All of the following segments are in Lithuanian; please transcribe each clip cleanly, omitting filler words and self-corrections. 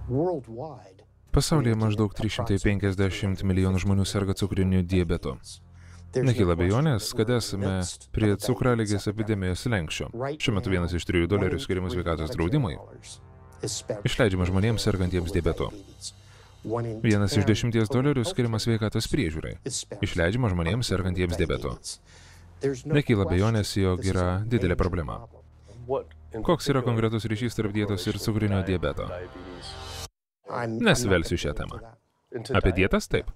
Pasaulyje maždaug 350 milijonų žmonių serga cukriniu diabetu. Nekyla abejonės, kad esame prie cukraligės epidemijos slenksčio. Šiuo metu $1 iš 3 skiriamas sveikatos draudimui išleidžiama žmonėms sergantiems diabetu. $1 iš 10 skiriamas sveikatos priežiūrai išleidžiama žmonėms sergantiems diabetu. Nekyla abejonės, jog yra didelė problema. Koks yra konkretus ryšys tarp dietos ir cukrinio diabeto? Nesivelsiu šią temą. Apie dietas taip.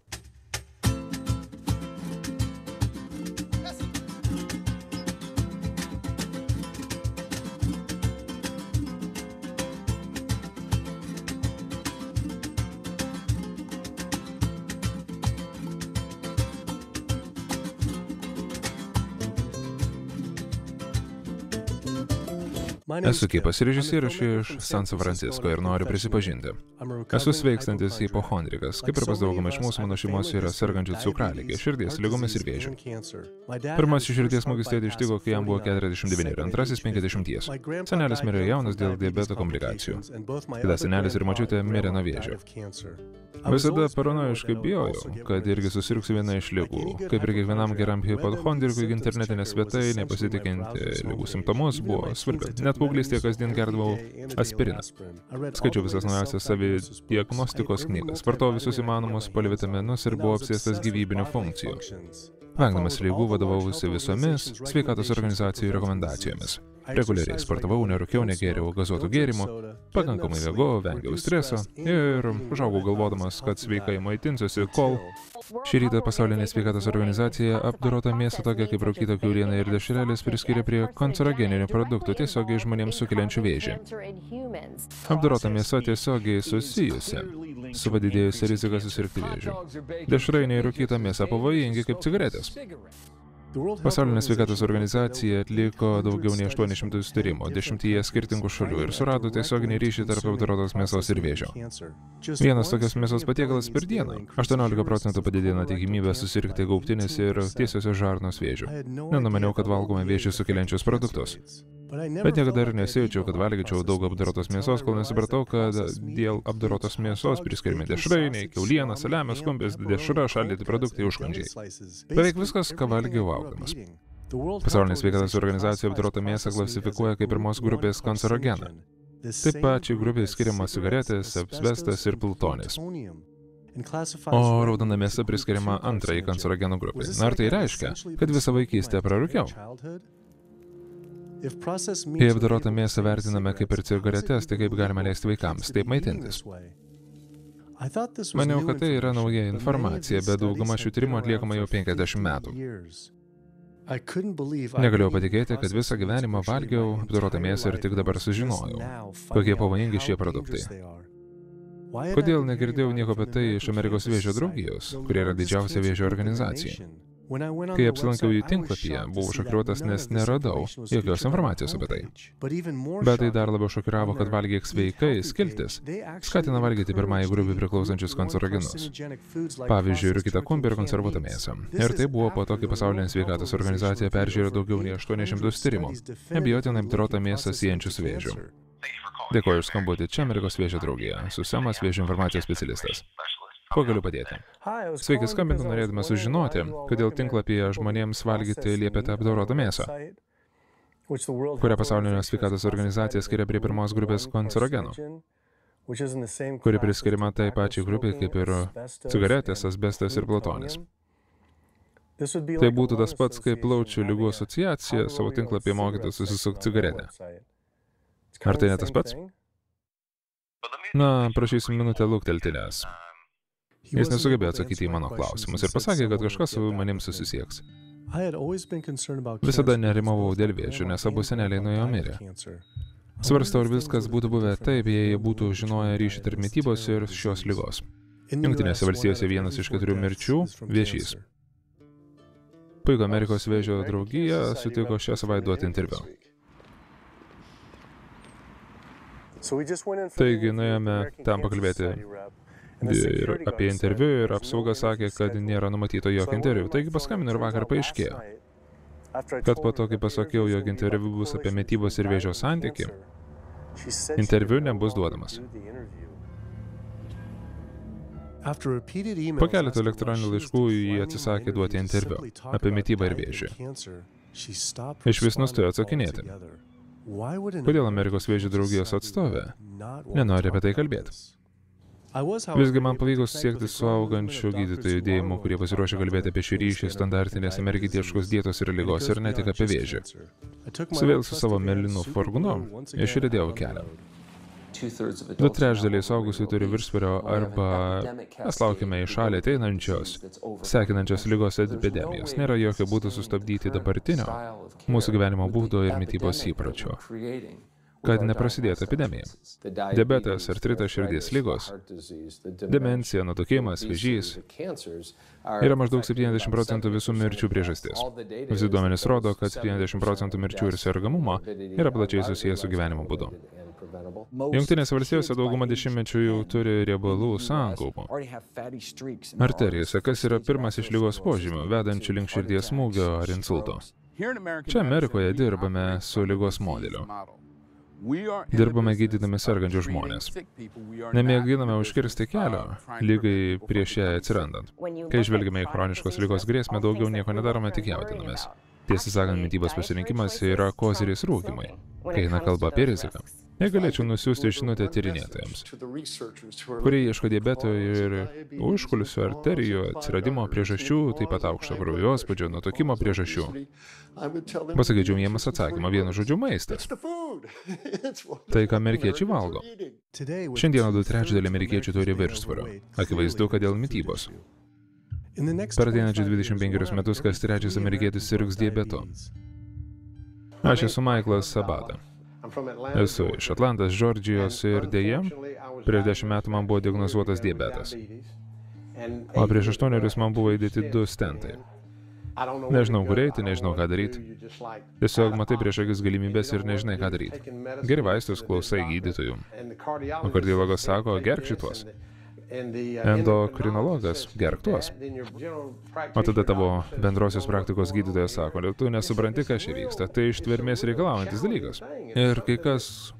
Esu kipas režisierius iš San Francisco ir noriu prisipažinti. Esu sveikstantis hipochondrikas, kaip ir pas daugumą iš mūsų, mano šeimos yra sergančių cukraligė, širdies ligomis ir vėžiu. Pirmasis širdies smūgis tėtį ištiko, kai jam buvo 49 ir antrasis 50. Senelis mirė jaunas dėl diabeto komplikacijų. Tada senelis ir močiutė mirė nuo vėžio. Visada paranojiškai bijojau, kad irgi susirgsiu vieną iš ligų. Kaip ir kiekvienam geram hipochondrikui, internetinė svetainė pasitikinti ligų simptomus buvo svarbi. Net paauglystėje kasdien gerdavau aspiriną. Skaičiau visas naujausias savidiagnostikos knygas, vartojau visus įmanomus polivitaminus ir buvau apsėstas gyvybinių funkcijų. Vengdamas ligų vadovaujuosi visomis sveikatos organizacijų rekomendacijomis. Reguliariai sportavau, nerūkiau, negėriau gazuotų gėrimų, pakankamai miegojau, vengiau streso ir užaugau galvodamas, kad sveikai maitinsiuosi, kol šį rytą pasaulinė sveikatos organizacija apdorotą mėsą tokią kaip rūkyta kiauliena ir dešrelės priskiria prie kancerogeninių produktų tiesiogiai žmonėms sukeliančių vėžį. Apdorota mėsa tiesiogiai susijusi su padidėjusia rizika susirgti vėžiu. Dešrainiai ir rūkyta mėsa pavojingi kaip cigaretės. Pasaulinė sveikatos organizacija atliko daugiau nei 800 tyrimų 10 skirtingų šalių ir surado tiesioginį ryšį tarp apdorotos mėsos ir vėžio. Vienas tokios mėsos patiekalas per dieną 18% padidina tikimybę susirgti gaubtinės ir tiesiosios žarnos vėžiu. Nenumaniau, kad valgome vėžį sukeliančius produktus. Bet niekada ir nesijaučiau, kad valgyčiau daug apdorotos mėsos, kol nesupratau, kad dėl apdorotos mėsos priskiriami dešrainiai, kiauliena, saliamis, kumpis, dešra, šaldyti produktai, užkandžiai. Beveik viskas, ką valgiau augdamas. Pasaulinė sveikatos organizacija apdorotą mėsą klasifikuoja kaip pirmos grupės kancerogeną. Taip pat šiai grupiai skiriama cigaretės, asbestas ir plutonis. O raudona mėsa priskiriama antrai kancerogenų grupai. Ar tai reiškia, kad visą vaikystę prarūkiau? Jei apdorotą mėsą vertiname kaip ir cigaretės, tai kaip galima leisti vaikams taip maitintis? Maniau, kad tai yra nauja informacija, bet dauguma šių tyrimų atliekama jau 50 metų. Negalėjau patikėti, kad visą gyvenimą valgiau apdorotą mėsą ir tik dabar sužinojau, kokie pavojingi šie produktai. Kodėl negirdėjau nieko apie tai iš Amerikos vėžio draugijos, kurie yra didžiausia vėžio organizacija? Kai apsilankiau jų tinklapyje, buvau šokiruotas, nes neradau jokios informacijos apie tai. Bet tai dar labiau šokiravo, kad valgyk sveikai skiltis skatina valgyti pirmąjį grupį priklausančius kancerogenus. Pavyzdžiui, rūkytą kumpį ir konservuotą mėsą. Ir tai buvo po to, kai pasaulinė sveikatos organizacija peržiūrėjo daugiau nei 800 tyrimų, neabejotinai apdorotą mėsą siejančių su vėžiu. Dėkoju už skambutį, čia Amerikos vėžio draugija, Susemas vėžio informacijos specialistas. Kuo galiu padėti? Sveiki, skambinu norėdamas sužinoti, kodėl tinklapyje žmonėms valgyti liepėte apdorotą mėsą, kurią pasaulinė sveikatos organizacija skiria prie pirmos grupės kancerogenų, kuri priskiriama tai pačiai grupiai kaip ir cigaretės, asbestas ir plutonis. Tai būtų tas pats, kaip plaučių ligų asociacija savo tinklapyje mokytų susisukti cigaretę. Ar tai ne tas pats? Na, prašysiu minutę luktelti, nes jis nesugebėjo atsakyti į mano klausimus ir pasakė, kad kažkas su manim susisieks. Visada nerimavau dėl vėžių, nes abu seneliai nuo jo mirė. Svarstau, ar viskas būtų buvę taip, jei jie būtų žinoję ryšį tarp mitybos ir šios ligos. Jungtinėse valstijose 1 iš 4 mirčių – vėžys. Puiku, Amerikos vėžio draugija sutiko šią savaitę duoti interviu. Taigi, nuėjome ten pakalbėti ir apie interviu ir apsauga sakė, kad nėra numatyto jokio interviu. Taigi paskambino ir vakar paaiškėjo, kad po to, kai pasakiau, jog interviu bus apie mitybos ir vėžio santykį, interviu nebus duodamas. Po keletą elektroninių laiškų jį atsisakė duoti interviu apie mitybą ir vėžį. Iš vis nustojo atsakinėti. Kodėl Amerikos vėžio draugijos atstovė nenori apie tai kalbėti? Visgi man pavyko susiekti su augančiu gydytojų judėjimu, kurie pasiruošė kalbėti apie šį ryšį standartinės amerikietiškos dietos ir ligos ir ne tik apie vėžį. Vėl su savo melinu furgonu išriedėjau kelią. 2/3 suaugusių turi viršsvorio arba mes laukiame į šalį ateinančios, sekinančios lygos epidemijos. Nėra jokio būdo sustabdyti dabartinio mūsų gyvenimo būdo ir mitybos įpročio, kad neprasidėtų epidemija. Diabetas, artritas, širdies ligos, demencija, nutukimas, vėžys yra maždaug 70% visų mirčių priežastis. Visi duomenys rodo, kad 70% mirčių ir sergamumo yra plačiai susijęs su gyvenimo būdu. Jungtinėse valstijose dauguma dešimtmečių jau turi riebalų sankaupų. Arterijose, kas yra pirmas iš ligos požymių, vedančių link širdies smūgio ar insulto. Čia Amerikoje dirbame su ligos modeliu. Dirbame gydydami sergančius žmonės. Nemėginame užkirsti kelio lygai prieš ją atsirandant. Kai žvelgiame į chroniškos ligos grėsmę, daugiau nieko nedarome, tik jaudinamės. Tiesą sakant, mitybos pasirinkimas yra koziriais rūkymai, kai eina kalba apie riziką. Negalėčiau nusiųsti žinutę tyrinėtojams, kurie ieško diabeto ir užkulisio arterijų atsiradimo priežasčių, taip pat aukšto kraujospūdžio, nutukimo priežasčių. Pasakyčiau jiems atsakymą vienu žodžiu: maistas. Tai, ką amerikiečiai valgo. Šiandieną 2/3 amerikiečių turi viršsvorio. Akivaizdu, kad dėl mitybos. Per ateinančius 25 metus kas trečias amerikietis sirgs diabetu. Aš esu Michaelas Sabata. Esu iš Atlantos, Džordžijos ir dėja, prieš 10 metų man buvo diagnozuotas diabetas. O prieš 8 man buvo įdėti 2 stentai. Nežinau, kur eiti, nežinau, ką daryti. Tiesiog matai prieš akis galimybės ir nežinai, ką daryti. Geri vaistus, klausai gydytojų. O kardiologas sako, gerk šitos. Endokrinologas, gerk tuos. O tada tavo bendrosios praktikos gydytojas sako, tu nesupranti, kas čia vyksta, tai ištvermės reikalaujantis dalykas. Ir kai kas,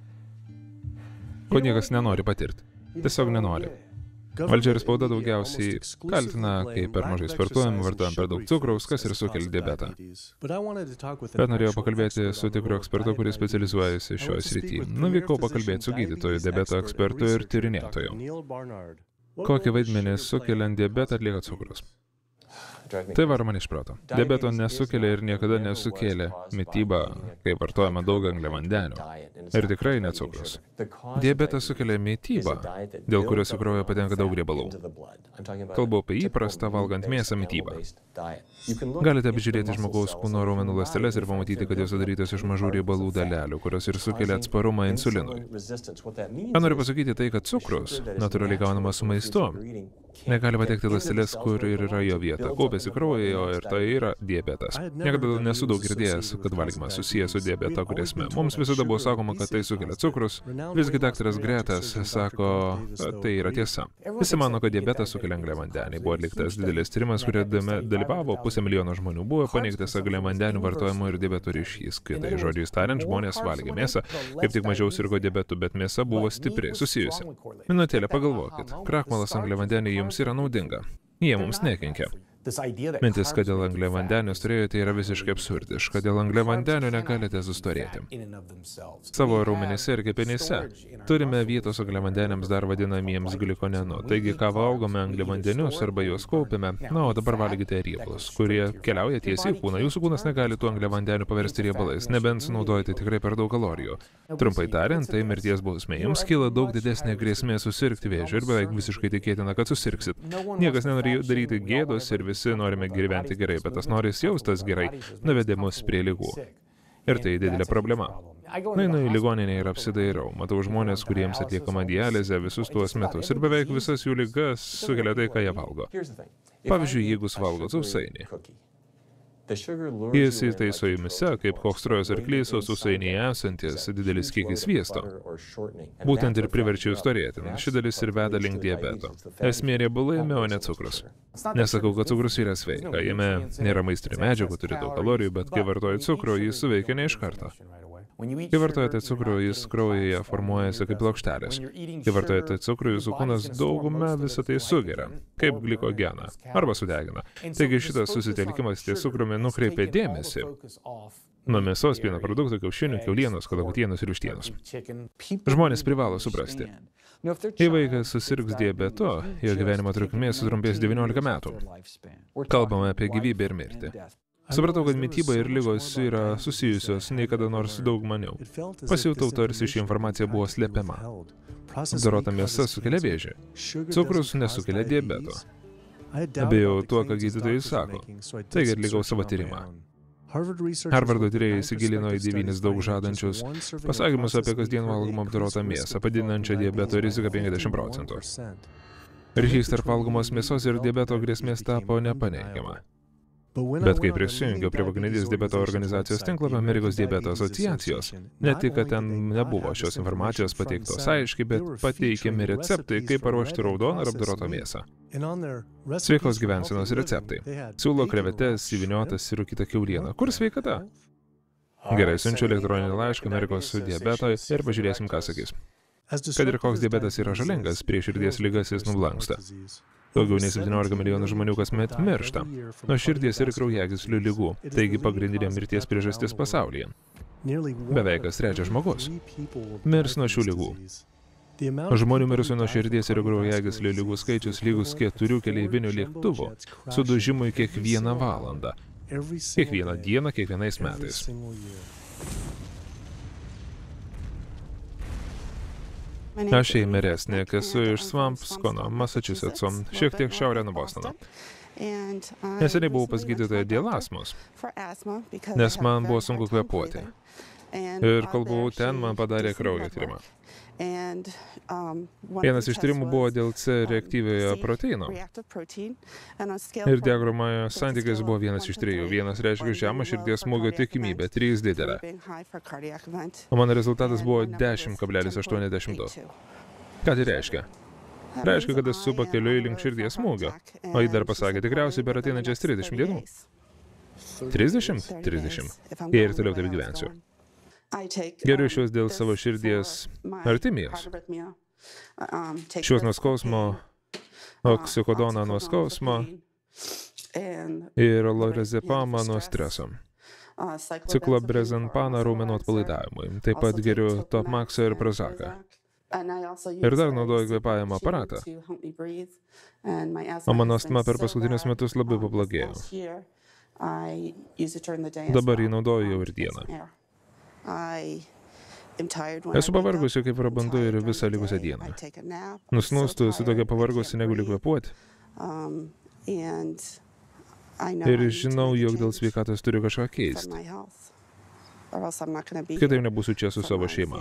ko niekas nenori patirti. Tiesiog nenori. Valdžia ir spauda daugiausiai kaltina, kai per mažai sportuojam, vartojam per daug cukraus, kas ir sukelia diabetą. Bet norėjau pakalbėti su tikru ekspertu, kuris specializuojasi šioje srityje. Nuvykau pakalbėti su gydytoju, diabeto ekspertu ir tyrinėtoju. Kokį vaidmenį sukeliant diabetą atlieka cukrus? Tai varo man iš proto. Diabeto nesukelia ir niekada nesukėlė mityba, kai vartojama daug angliavandenių. Ir tikrai ne cukrus. Diabetas sukelia mitybą, dėl kurios į kraują patenka daug riebalų. Kalbu apie įprastą valgant mėsą mitybą. Galite apžiūrėti žmogaus kūno raumenų ląsteles ir pamatyti, kad jos sudarytos iš mažų riebalų dalelių, kurios ir sukelia atsparumą insulinui. Ką noriu pasakyti, tai kad cukrus, natūraliai gaunamas su maistu, negali patekti ląsteles, kur ir yra jo vieta. Kaupiasi kraujyje ir tai yra diabetas. Niekada nesu daug girdėjęs, kad valgymas susijęs su diabeto grėsme. Mums visada buvo sakoma, kad tai sukelia cukrus. Visgi daktaras Gretas sako, kad tai yra tiesa. Visi mano, kad diabetas sukelia angliavandeniai. Buvo atliktas didelis tyrimas, kuriame dalyvavo 500 000 žmonių. Buvo paneigtas angliavandenių vartojimo ir diabeto ryšys. Kitai žodžiais tariant, žmonės valgė mėsą, kaip tik mažiau sirgo diabetu, bet mėsa buvo stipriai susijusi. Minutėlę pagalvokit, krakmolas angliavandeniai jums yra naudinga. Jie mums nekenkia. Mintis, kad dėl angliavandenių storėjote, yra visiškai absurdiška. Dėl angliavandenių negalite sustorėti. Savo raumenyse ir kepenyse turime vietos angliavandeniams dar vadinamiems glikonenu. Taigi, ką valgome angliavandenius arba juos kaupiame, o dabar valgite riebalus, kurie keliauja tiesiai į kūną. Jūsų kūnas negali tų angliavandenių paversti riebalais, nebent sunaudojate tikrai per daug kalorijų. Trumpai tariant, tai mirties bausmė. Jums kyla daug didesnė grėsmė susirgti vėžiu ir beveik visiškai tikėtina, kad susirgsit. Niekas nenori daryti gėdos ir visi norime gyventi gerai, bet tas noris jaustas gerai nuvedė mus prie ligų. Ir tai didelė problema. Nueinu į ligoninę ir apsidairau. Matau žmonės, kuriems atliekama dializė visus tuos metus ir beveik visas jų ligas sukelia tai, ką jie valgo. Pavyzdžiui, jeigu valgo sausainį. Jis įtaiso jumyse, kaip koks trojos arklys, o sausainėje esantis didelis kiekis sviesto. Būtent ir priverčia jūs storėti. Ši dalis ir veda link diabeto. Esmė riebalai, o ne cukrus. Nesakau, kad cukrus yra sveika. Jame nėra maistinių medžiagų, turi daug kalorijų, bet kai vartoji cukrų, jis suveikia ne iš karto. Kai vartojate cukrų, jis kraujyje formuojasi kaip plokštelės. Kai vartojate cukrų, jūsų kūnas daugumą visą tai sugeria, kaip glikogeną, arba sudegina. Taigi šitas susitelkimas ties cukrumi nukreipia dėmesį nuo mėsos, pieno produktų, kiaušinių, kiaulienos, kalakutienos ir vištienos. Žmonės privalo suprasti. Jei vaikas susirgs diabetu, jo gyvenimo trukmė sutrumpės 19 metų. Kalbame apie gyvybę ir mirtį. Supratau, kad mityba ir ligos yra susijusios nei kada nors daug maniau. Pasijutau, tarsi ši informacija buvo slepiama. Apdorota mėsa sukelia vėžį. Cukrus nesukelia diabeto. Abejau tuo, ką gydytojai sako. Taigi atlikau savo tyrimą. Harvardo tyrėjai įsigilino į 9 daug žadančius pasakymus apie kasdien valgomą apdorotą mėsą, padidinančią diabeto riziką 50%. Ryšys tarp valgomos mėsos ir diabeto grėsmės tapo nepaneigiama. Bet kai prisijungiau prie pagrindinės diabeto organizacijos tinklapio Amerikos diabeto asociacijos, ne tik, kad ten nebuvo šios informacijos pateiktos aiškiai, bet pateikiami receptai, kaip paruošti raudoną ir apdorotą mėsą. Sveikos gyvensenos receptai. Siūlo krevetes, įvyniotas ir rūkytą kiaulieną. Kur sveikata? Gerai, siunčiu elektroninį laišką Amerikos diabetoj ir pažiūrėsim, ką sakys. Kad ir koks diabetas yra žalingas, prieš širdies ligas jis nublanksta. Daugiau nei 17 milijonų žmonių kasmet miršta nuo širdies ir kraujagyslių ligų, taigi pagrindinė mirties priežastis pasaulyje. Beveik kas trečias žmogus mirs nuo šių ligų. Žmonių mirusių nuo širdies ir kraujagyslių ligų skaičius lygus 4 keleivinių lėktuvų sudužimui kiekvieną valandą, kiekvieną dieną, kiekvienais metais. Aš vyresnė, esu iš Swampscono, Massachusettso, šiek tiek šiaurė nuo Bostono. Neseniai buvau pas gydytoją dėl astmos, nes man buvo sunku kvėpuoti. Ir kol buvau ten, man padarė kraujo tyrimą. Vienas iš tyrimų buvo dėl C reaktyviojo proteino. Ir diagramoje santykis buvo 1 iš 3. 1 reiškia žemą širdies smūgio tikimybę, 3 didelę. O mano rezultatas buvo 10,82. Ką tai reiškia? Reiškia, kad esu pakeliui link širdies smūgio. O jį dar pasakė tikriausiai per ateinančias 30 dienų. 30? 30. Jei ir toliau taip gyvensiu. Geriu šios dėl savo širdies artimijos. Šios nuo skausmo, oksikodoną nuo skausmo ir lorazepamą nuo streso. Ciklobrezenpaną raumenų atpalaidavimui. Taip pat geriu Topmaxą ir Prozaką. Ir dar naudoju kvėpavimo aparatą. O mano astma per paskutinius metus labai pablogėjo. Dabar jį naudoju jau ir dieną. Esu pavargusi, kaip prabandu ir visą likusią dieną. Nusnūstu, esu tokia pavargusi, negaliu kvėpuoti. Ir žinau, jog dėl sveikatos turiu kažką keisti. Kitaip nebūsiu čia su savo šeima.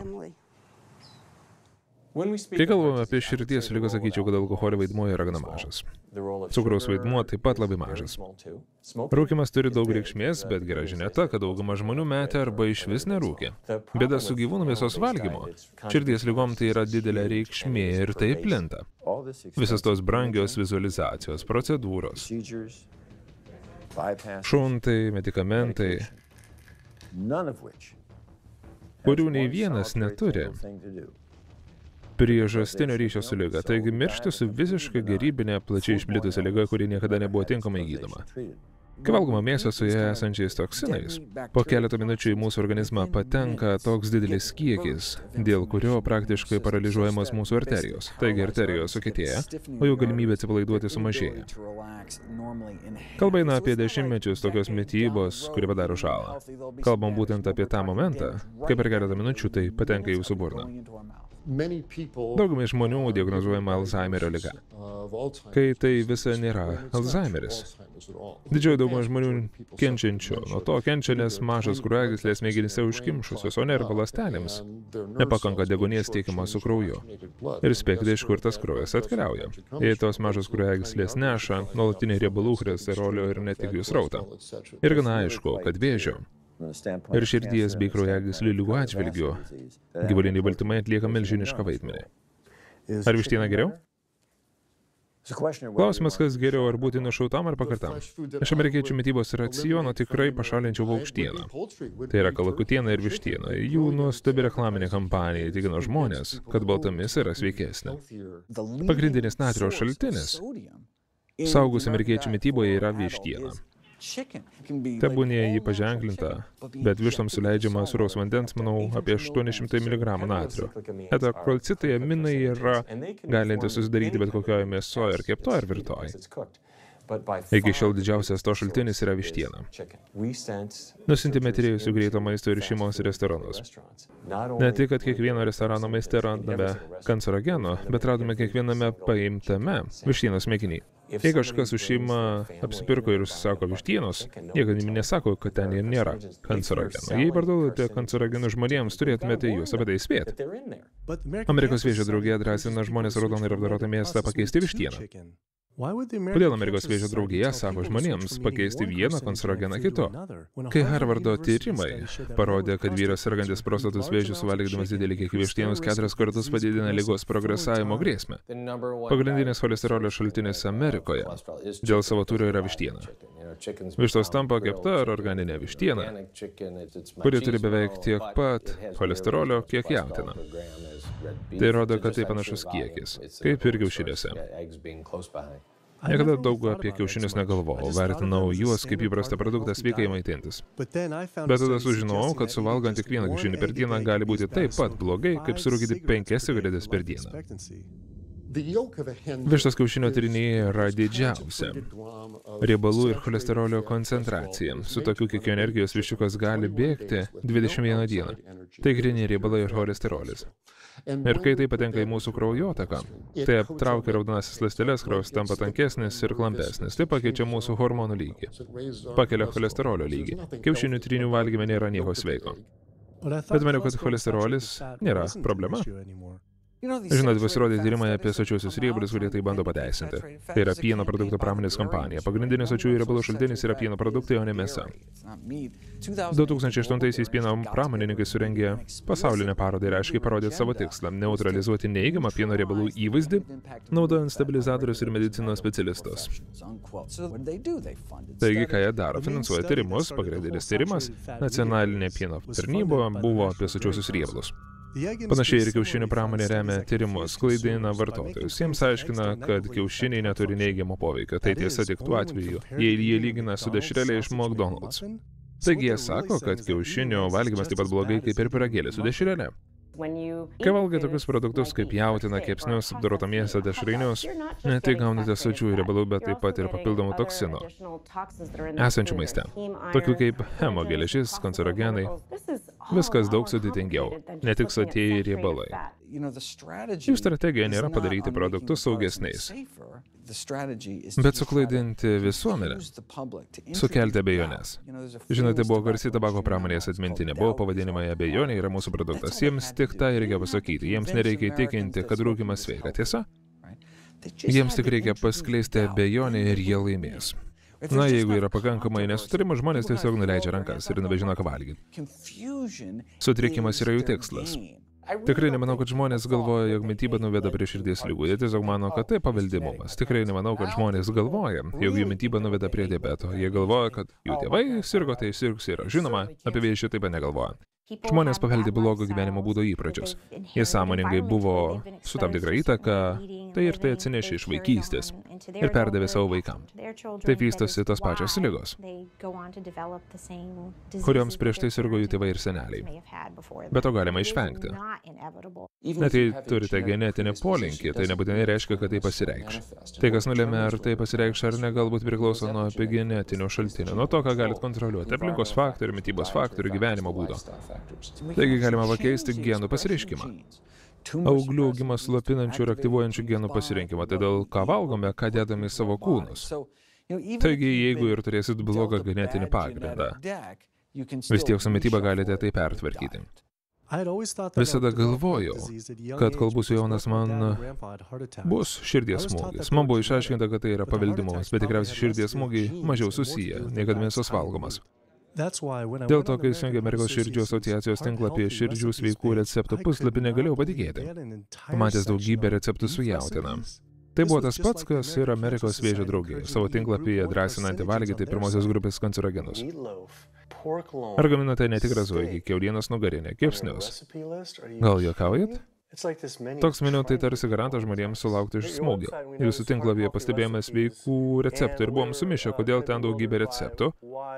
Kai kalbame apie širdies ligą, sakyčiau, kad alkoholio vaidmuo yra gana mažas. Cukraus vaidmuo taip pat labai mažas. Rūkymas turi daug reikšmės, bet gera žinia ta, kad dauguma žmonių metė arba išvis nerūkė. Bėda su gyvūnų mėsos valgymo. Širdies ligom tai yra didelė reikšmė ir tai plinta. Visas tos brangios vizualizacijos, procedūros, šuntai, medikamentai, kurių nei vienas neturi priežastinio ryšio su liga, taigi miršti su visiškai gerybinė, plačiai išplitusi liga, kuri niekada nebuvo tinkamai gydoma. Kai valgoma mėsa su joje esančiais toksinais, po keletą minučių į mūsų organizmą patenka toks didelis kiekis, dėl kurio praktiškai paralyžiuojamos mūsų arterijos. Taigi arterijos sukietėja, o jų galimybė atsipalaiduoti sumažėja. Kalba eina apie dešimtmečius tokios mitybos, kuri padaro žalą. Kalbam būtent apie tą momentą, kai per keletą minučių tai patenka į jūsų burną. Daugumai žmonių diagnozuojama Alzheimerio liga, kai tai visa nėra Alzheimeris. Didžioji dauguma žmonių kenčiančių nuo to kenčia, nes mažas kraujagyslės smegenyse užkimšusios, o nervo ląstelėms nepakanka deguonies tiekimo su krauju. Ir spėkite, iš kur tas kraujas atkeliauja. Jei tos mažos kraujagyslės neša nuolatinį riebalų, cholesterolio ir netikrių srautą. Ir gana aišku, kad vėžio ir širdies bei kraujagyslių ligų atžvilgiu gyvuliniai baltymai atlieka milžinišką vaidmenį. Ar vištiena geriau? Klausimas, kas geriau, ar būti nušautam ar pakartam. Iš amerikiečių mitybos raciono tikrai pašalinčiau paukštieną. Tai yra kalakutiena ir vištiena. Jų nuostabi reklaminė kampanija įtikino žmonės, kad baltomis yra sveikesnė. Pagrindinis natrio šaltinis saugus amerikiečių mityboje yra vištiena. Tebūnė jį paženklinta, bet vištoms suleidžiama sūraus vandens, manau, apie 800 mg natrio. Etakrolcitai aminai yra galinti susidaryti bet kokioje mėsoje ar keptoje ar virtoje. Iki šiol didžiausias to šaltinis yra vištiena. Nusintėme tyrėjus į greito maisto ir šeimos restoranus. Ne tik, kad kiekvieno restorano maiste randame kancerogeno, bet radome kiekviename paimtame vištienos mėginį. Jei kažkas už šeimą apsipirko ir užsisako vištienos, niekada nesako, kad ten ir nėra kancerogeno. Jei parduodate kancerogenų žmonėms, turėtumėte jūs apie tai įspėti. Amerikos vėžio draugija drąsina žmonės raudonai apdorotą mėsą pakeisti vištieną. Kodėl Amerikos vėžio draugija sako žmonėms pakeisti vieną kancerogeną kitu? Kai Harvardo tyrimai parodė, kad vyras sergantis prostatos vėžiu suvalgydamas didelį kiekį vištienos 4 kartus padidina ligos progresavimo grėsmę. Pagrindinis cholesterolio šaltinis Amerikoje dėl savo tūrio yra vištiena. Vištos tampa kepta ar organinė vištiena, kuri turi beveik tiek pat cholesterolio, kiek jautiena. Tai rodo, kad tai panašus kiekis, kaip ir kiaušiniuose. Niekada daug apie kiaušinius negalvojau, vertinau juos kaip įprastą produktą sveikai maitintis. Bet tada sužinojau, kad suvalgant tik vieną kiaušinį per dieną gali būti taip pat blogai, kaip surūkyti 5 cigaretės per dieną. Vištos kiaušinio turinyje yra didžiausia riebalų ir cholesterolio koncentracija. Su tokiu kiekiu energijos viščiukas gali bėgti 21 dieną. Tai gryni riebalai ir cholesterolis. Ir kai tai patenka į mūsų kraujotaką, tai aptraukia raudonasis ląsteles, kraujas tampa tankesnis ir klampesnis. Tai pakeičia mūsų hormonų lygį, pakelia cholesterolio lygį. Kiaušinių trynių valgyme nėra nieko sveiko. Bet maniau, kad cholesterolis nėra problema. Žinot, pasirodė tyrimai apie sočiuosius riebalus, kurie tai bando pateisinti. Tai yra pieno produktų pramonės kompanija. Pagrindinis sočiųjų riebalų šaltinis yra pieno produktai, o ne mėsa. 2008-aisiais pieno pramonininkai surengė pasaulinę parodą ir aiškiai parodė savo tikslą – neutralizuoti neigiamą pieno riebalų įvaizdį, naudojant stabilizatorius ir medicinos specialistus. Taigi, ką jie daro? Finansuoja tyrimus, pagrindinis tyrimas, nacionalinė pieno tarnyba buvo apie sočiuosius riebalus. Panašiai ir kiaušinių pramonė remia tyrimus, klaidina vartotojus. Jiems aiškina, kad kiaušiniai neturi neigiamo poveikio. Tai tiesa tik tuo atveju, jei jie lygina su dešrelė iš McDonald's. Taigi jie sako, kad kiaušinio valgymas taip pat blogai kaip ir pyragėlė su dešrelė. Kai valgai tokius produktus kaip jautiena, kepsnius, apdorotą mėsą, dešrainius, ne tik gaunate sočiųjų riebalų, bet taip pat ir papildomų toksinų esančių maiste, tokių kaip hemo, geležis, kancerogenai. Viskas daug sudėtingiau, ne tik sotieji riebalai. Jų strategija nėra padaryti produktus saugesniais, bet suklaidinti visuomenę, sukelti abejonės. Žinote, buvo garsi tabako pramonės atmintinė, buvo pavadinimai abejonė yra mūsų produktas. Jiems tik tai reikia pasakyti, jiems nereikia įtikinti, kad rūkymas sveika, tiesa? Jiems tik reikia paskleisti abejonę ir jie laimės. Na, jeigu yra pakankamai nesutarimų, žmonės tiesiog nuleidžia rankas ir nebežino, ką valgyti. Sutrikimas yra jų tikslas. Tikrai nemanau, kad žmonės galvoja, jog mityba nuveda prie širdies ligų. Jie tiesiog mano, kad tai paveldimumas. Tikrai nemanau, kad žmonės galvoja, jog jų mityba nuveda prie diabeto. Jie galvoja, kad jų tėvai sirgo, tai sirgs yra. Žinoma, apie vėžį taip pat negalvoja. Žmonės paveldi blogo gyvenimo būdo įpročius. Jie sąmoningai buvo su tam tikra įtaka, tai ir tai atsinešė iš vaikystės ir perdavė savo vaikams. Taip vystosi tos pačios ligos, kurioms prieš tai sirgo jų tėvai ir seneliai. Bet to galima išvengti. Net jei turite genetinį polinkį, tai nebūtinai reiškia, kad tai pasireikš. Tai, kas nulėmė, ar tai pasireikš ar ne, galbūt priklauso nuo epigenetinio šaltinio, nuo to, ką galite kontroliuoti, aplinkos faktorių, mitybos faktorių, gyvenimo būdo. Taigi galima pakeisti genų pasireiškimą. Auglių augimą slopinančių ir aktyvuojančių genų pasirinkimą, todėl ką valgome, ką dedame į savo kūnus. Taigi, jeigu ir turėsit blogą genetinį pagrindą, vis tiek su mityba galite tai pertvarkyti. Visada galvojau, kad kol būsiu jaunas, man bus širdies smūgis. Man buvo išaiškinta, kad tai yra paveldimumas, bet tikriausiai širdies smūgiai mažiau susiję, nei kad mėsos valgomas. Dėl to, kai įsijungė Amerikos širdžių asociacijos tinklapį širdžių sveikų receptų puslapį, negalėjau patikėti. Pamatęs daugybę receptų su jautiena. Tai buvo tas pats, kas ir Amerikos vėžio draugija, savo tinklapyje drąsinanti valgyti pirmosios grupės kancerogenus. Ar gaminate ne tik razuojį, kiaulienos nugarinę, kepsnius? Gal juokaujat? Toks meniu tai tarsi garantas žmonėms sulaukti iš smūgio. Jūsų tinklapyje pastebėjome sveikų receptų ir buvom sumišę, kodėl ten daugybė receptų.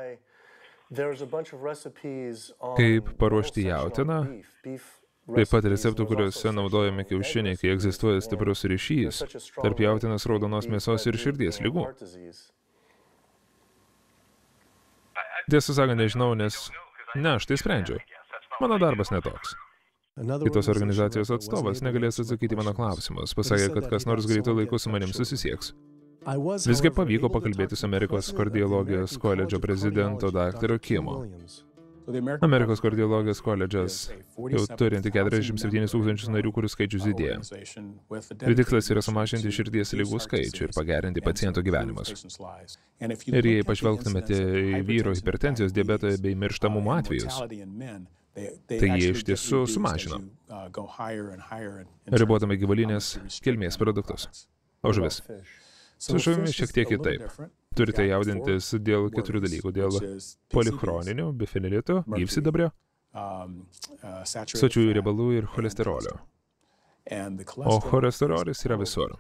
Kaip paruošti jautieną, taip pat receptų, kuriuose naudojami kiaušiniai, kai egzistuoja stiprus ryšys tarp jautienos, raudonos mėsos ir širdies ligų. Tiesą sakant, nežinau, nes ne, aš tai sprendžiu. Mano darbas netoks. Kitos organizacijos atstovas negalės atsakyti mano klausimus, pasakė, kad kas nors greitu laiku su manim susisieks. Visgi pavyko pakalbėti su Amerikos kardiologijos koledžo prezidento daktaru Kimu. Amerikos kardiologijos koledžas jau turinti 47 000 narių, kurių skaičius didėja. Ir tikslas yra sumažinti širdies ligų skaičių ir pagerinti pacientų gyvenimus. Ir jei pažvelgtumėte į vyro hipertenzijos, diabeto bei mirštamumo atvejus, tai jie iš tiesų sumažino, ribodami gyvulinės kilmės produktus. O žuvis? Su žuvimis šiek tiek kitaip. Turite jaudintis dėl 4 dalykų. Dėl polichroninių, bifenilitų, gyvsidabrio, sočiųjų riebalų ir cholesterolio. O cholesterolis yra visur.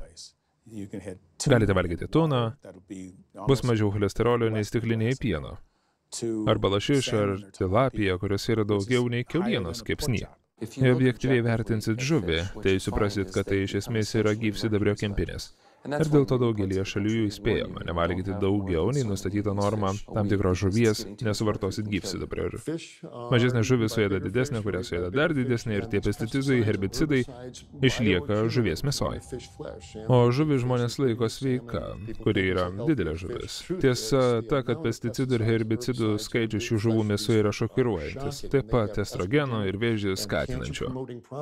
Galite valgyti tuną, bus mažiau cholesterolio nei stikliniai pieno. Arba lašišą ar tilapiją, kuriuose yra daugiau nei kiaulienos kepsny. Jei objektyviai vertinsit žuvį, tai suprasit, kad tai iš esmės yra gyvsidabrio kempinės. Ir dėl to daugelį šalių įspėjama nevalgyti daugiau nei nustatyta norma tam tikros žuvies, nesuvartosit gyvsidabrio. Mažesnė žuvis suėda didesnė, kurią suėda dar didesnė ir tie pesticidai, herbicidai išlieka žuvies mėsoje. O žuvį žmonės laiko sveika, kuri yra didelė žuvis. Tiesa ta, kad pesticidų ir herbicidų skaičius šių žuvų mėsoje yra šokiruojantis, taip pat estrogeno ir vėžį skatinančio.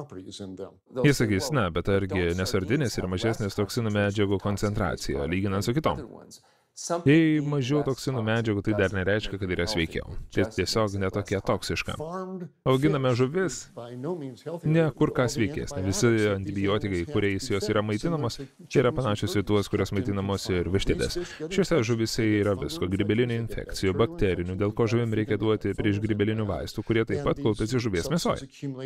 Jis sakys, ne, bet argi nesardinės ir mažesnės toksinų medžiagų koncentracija, lyginant su kitom. Jei mažiau toksinų medžiagų, tai dar nereiškia, kad yra sveikiau. Tai tiesiog netokia toksiška. Auginame žuvis, ne kur kas sveikesnė. Visi antibiotikai, kuriais jos yra maitinamos, čia yra panašios į tuos, kurios maitinamos ir vištidės. Šiuose žuvise yra visko, grybelinių infekcijų, bakterinių, dėl ko žuvim reikia duoti prieš grybelinių vaistų, kurie taip pat kaupiasi žuvies mėsoje.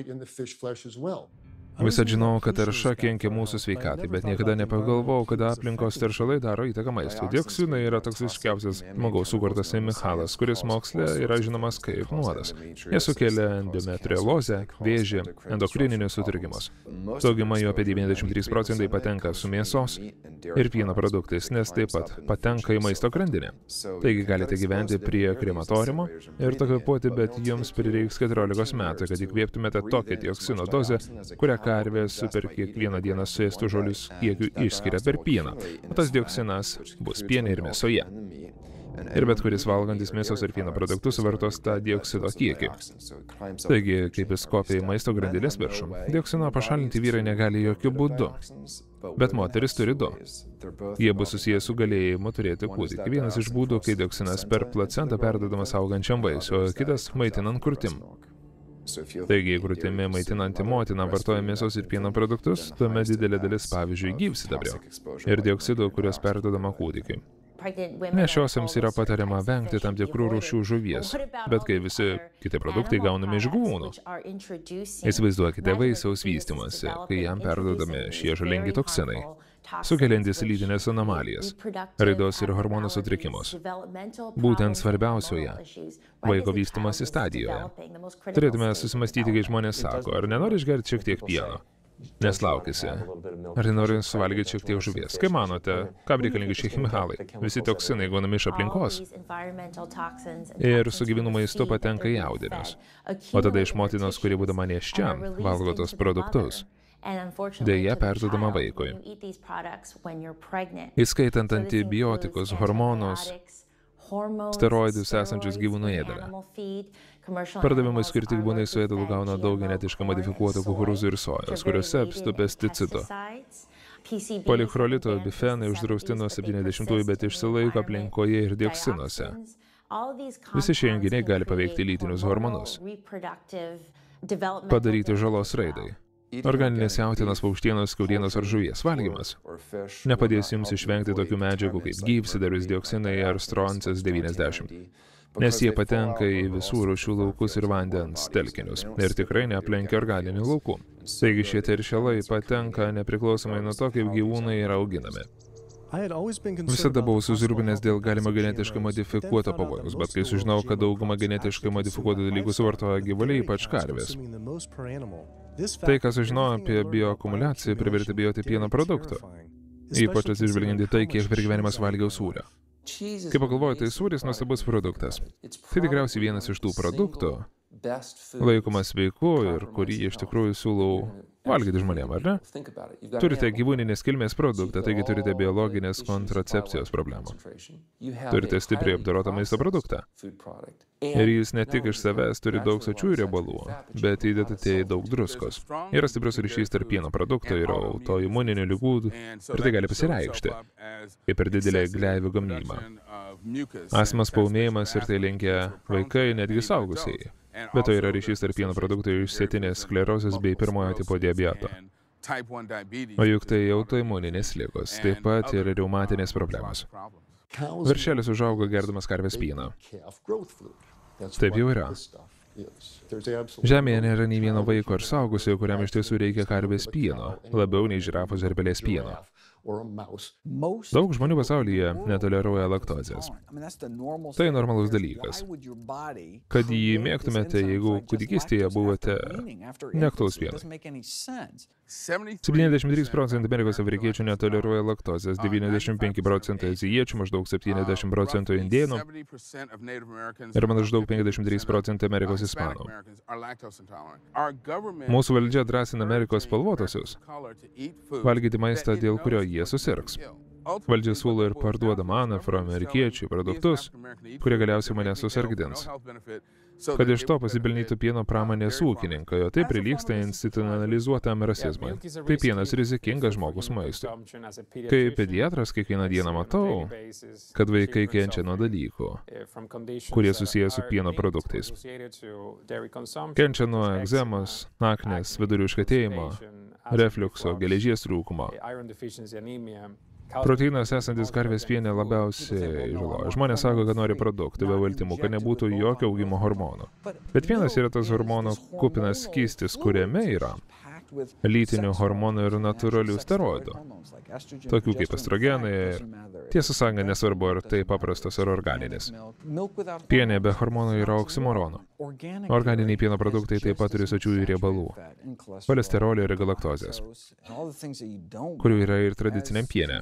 Visad žinau, kad tarša kenkia mūsų sveikatai, bet niekada nepagalvojau, kad aplinkos teršalai daro įtaką maistui. Dioksinai yra toksiškiausias žmogaus sukurtas chemikalas, kuris moksle yra žinomas kaip nuodas. Jie sukelia endometriozę, vėžį, endokrininius sutrikimus. Dauguma jų apie 93% patenka su mėsos ir pieno produktais, nes taip pat patenka į maisto grandinę. Taigi galite gyventi prie krematoriumo ir kvėpuoti, bet jums prireiks 14 metų, kad įkvėptumėte tokią dioksino dozę, kurią karvės per kiekvieną dieną suėstų žolius kiekių išskiria per pieną, o tas dioksinas bus piene ir mėsoje. Ir bet kuris valgantis mėsos ir pieno produktus suvartos tą dioksido kiekį. Taigi, kaip jis kopia į maisto grandinės viršų, dioksino pašalinti vyrai negali jokiu būdu. Bet moteris turi 2. Jie bus susijęs su galėjimu turėti kūdikį. Vienas iš būdų, kai dioksinas per placentą perduodamas augančiam vaisiui, o kitas maitinant krūtim. Taigi, jei krūtimi maitinanti motina vartoja mėsos ir pieno produktus, tuomet didelė dalis, pavyzdžiui, gyvsidabrio ir dioksidų, kurios perduodama kūdikiui. Nešiosiams yra patariama vengti tam tikrų rūšių žuvies, bet kai visi kiti produktai gaunami iš gyvūnų. Įsivaizduokite vaisiaus vystymąsi, kai jam perduodami šie žalingi toksinai, sukeliantis lytinės anomalijas, raidos ir hormonų sutrikimus. Būtent svarbiausioje vaiko vystymosi stadijoje. Turėtume susimastyti, kai žmonės sako, ar nenori išgerti šiek tiek pieno? Nes laukisi. Ar nori suvalgyti šiek tiek žuvies? Kaip manote, kam reikalingi šie chemikalai? Visi toksinai gaunami iš aplinkos ir su gyvūnų maistu patenka į audinius. O tada iš motinos, kuri būdama nėščia, valgo tos produktus. Deja, perduodama vaikui. Įskaitant antibiotikus, hormonus, steroidus esančius gyvūnų ėdale. Pardavimai skirti gyvūnai su ėdalu gauna daug genetiškai modifikuotų kukurūzų ir sojos, kuriuose apstu pesticidų. Polichrolito bifenai uždrausti nuo 70-ųjų, bet išsilaiko aplinkoje ir dioksinuose. Visi šie junginiai gali paveikti lytinius hormonus, padaryti žalos raidai. Organinės jautienos, paukštienos, kiaulienos ar žuvies valgymas nepadės jums išvengti tokių medžiagų kaip gyvsidabris, dioksinai ar stroncis 90, nes jie patenka į visų rūšių laukus ir vandens telkinius ir tikrai neaplenkia organinių laukų. Taigi šie teršalai patenka nepriklausomai nuo to, kaip gyvūnai yra auginami. Visada buvau susirūpinęs dėl galimo genetiškai modifikuoto pavojaus, bet kai sužinau, kad dauguma genetiškai modifikuotų dalykų suvartoja gyvuliai, ypač karvės. Tai, ką sužinojau apie bioakumuliaciją, privertė bijoti pieno produktų, ypač atsižvelgiant į tai, kiek per gyvenimą valgiau sūrio. Kai pagalvoju, tai sūris nuostabus produktas. Tai tikriausiai vienas iš tų produktų, laikomas sveiku ir kurį iš tikrųjų siūlau valgyti žmonėm, ar ne? Turite gyvūninės kilmės produktą, taigi turite biologinės kontracepcijos problemų. Turite stipriai apdorotą maisto produktą. Ir jis ne tik iš savęs turi daug sočiųjų riebalų, bet įdedate į daug druskos. Yra stiprus ryšys tarp pieno produkto ir autoimuninių ligų ir tai gali pasireikšti, kaip per didelė gleivių gamyba. Astmos, paūmėjimas ir tai linkę vaikai, netgi suaugusieji. Bet to yra ryšys tarp pieno produktų ir išsėtinės sklerozės bei pirmojo tipo diabeto. O juk tai autoimuninės ligos, taip pat ir reumatinės problemos. Veršelis užaugo gerdamas karvės pieną. Taip jau yra. Žemėje nėra nei vieno vaiko ar suaugusiojo, kuriam iš tiesų reikia karvės pieno, labiau nei žirafos ar pelės pieno. Daug žmonių pasaulyje netoleruoja laktozės. Tai normalus dalykas. Kad jį mėgtumėte, jeigu kūdikystėje buvote neaktualus pienas. 73% Amerikos afrikiečių netoleruoja laktozės, 95% azijiečių, maždaug 70% indėnų ir maždaug 53% Amerikos ispanų. Mūsų valdžia drąsina Amerikos spalvotosius valgyti maistą, dėl kurio jie susirgs. Valdžia siūlo ir parduoda man, afroamerikiečių produktus, kurie galiausiai mane susargdins. Kad iš to pasipelnytų pieno pramonės ūkininkai, o tai prilygsta institucionalizuotam rasizmui. Tai pienas rizikingas žmogus maistui. Kaip pediatras kiekvieną dieną matau, kad vaikai kenčia nuo dalykų, kurie susiję su pieno produktais. Kenčia nuo egzemos, aknės, vidurių užkietėjimo, refliukso, geležies trūkumo. Proteinas esantis karvės piene labiausiai žaloja. Žmonės sako, kad nori produktų be baltymų, kad nebūtų jokio augimo hormonų. Bet pienas yra tas hormonų kupinas skystis, kuriame yra lytinių hormonų ir natūralių steroidų, tokių kaip estrogenai. Tiesą sakant, nesvarbu, ar tai paprastas ar organinis. Piene be hormonų yra oksimorono. Organiniai pieno produktai taip pat turi sočiųjų riebalų, cholesterolio ir galaktozės, kurių yra ir tradiciniam piene.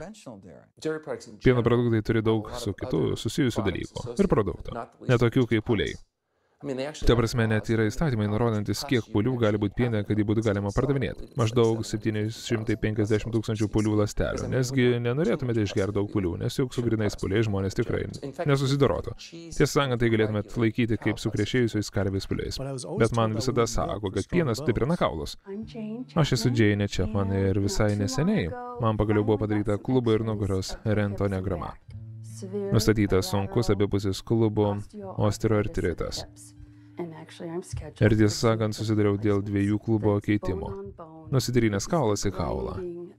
Pieno produktai turi daug su kitų susijusių dalykų ir produktų, netokių kaip pūliai. Ta prasme, net yra įstatymai nurodantis, kiek pūlių gali būti piene, kad jį būtų galima pardavinėti. Maždaug 750 tūkstančių pūlių ląstelių, nesgi nenorėtumėte išgerti daug pūlių, nes juk su grynais pūliais žmonės tikrai nesusidorotų. Tiesą sakant, tai galėtumėte laikyti kaip su krešėjusiais karvės pūliais. Bet man visada sako, kad pienas stiprina kaulus. Aš esu Džeinė Čepman ir visai neseniai man pagaliau buvo padaryta klubo ir nugaros rentonograma. Nustatytas sunkus abipusis klubo osteoartritas. Ir tiesą sakant, susidariau dėl 2 klubo keitimų. Nusitrynęs kaulas į kaulą.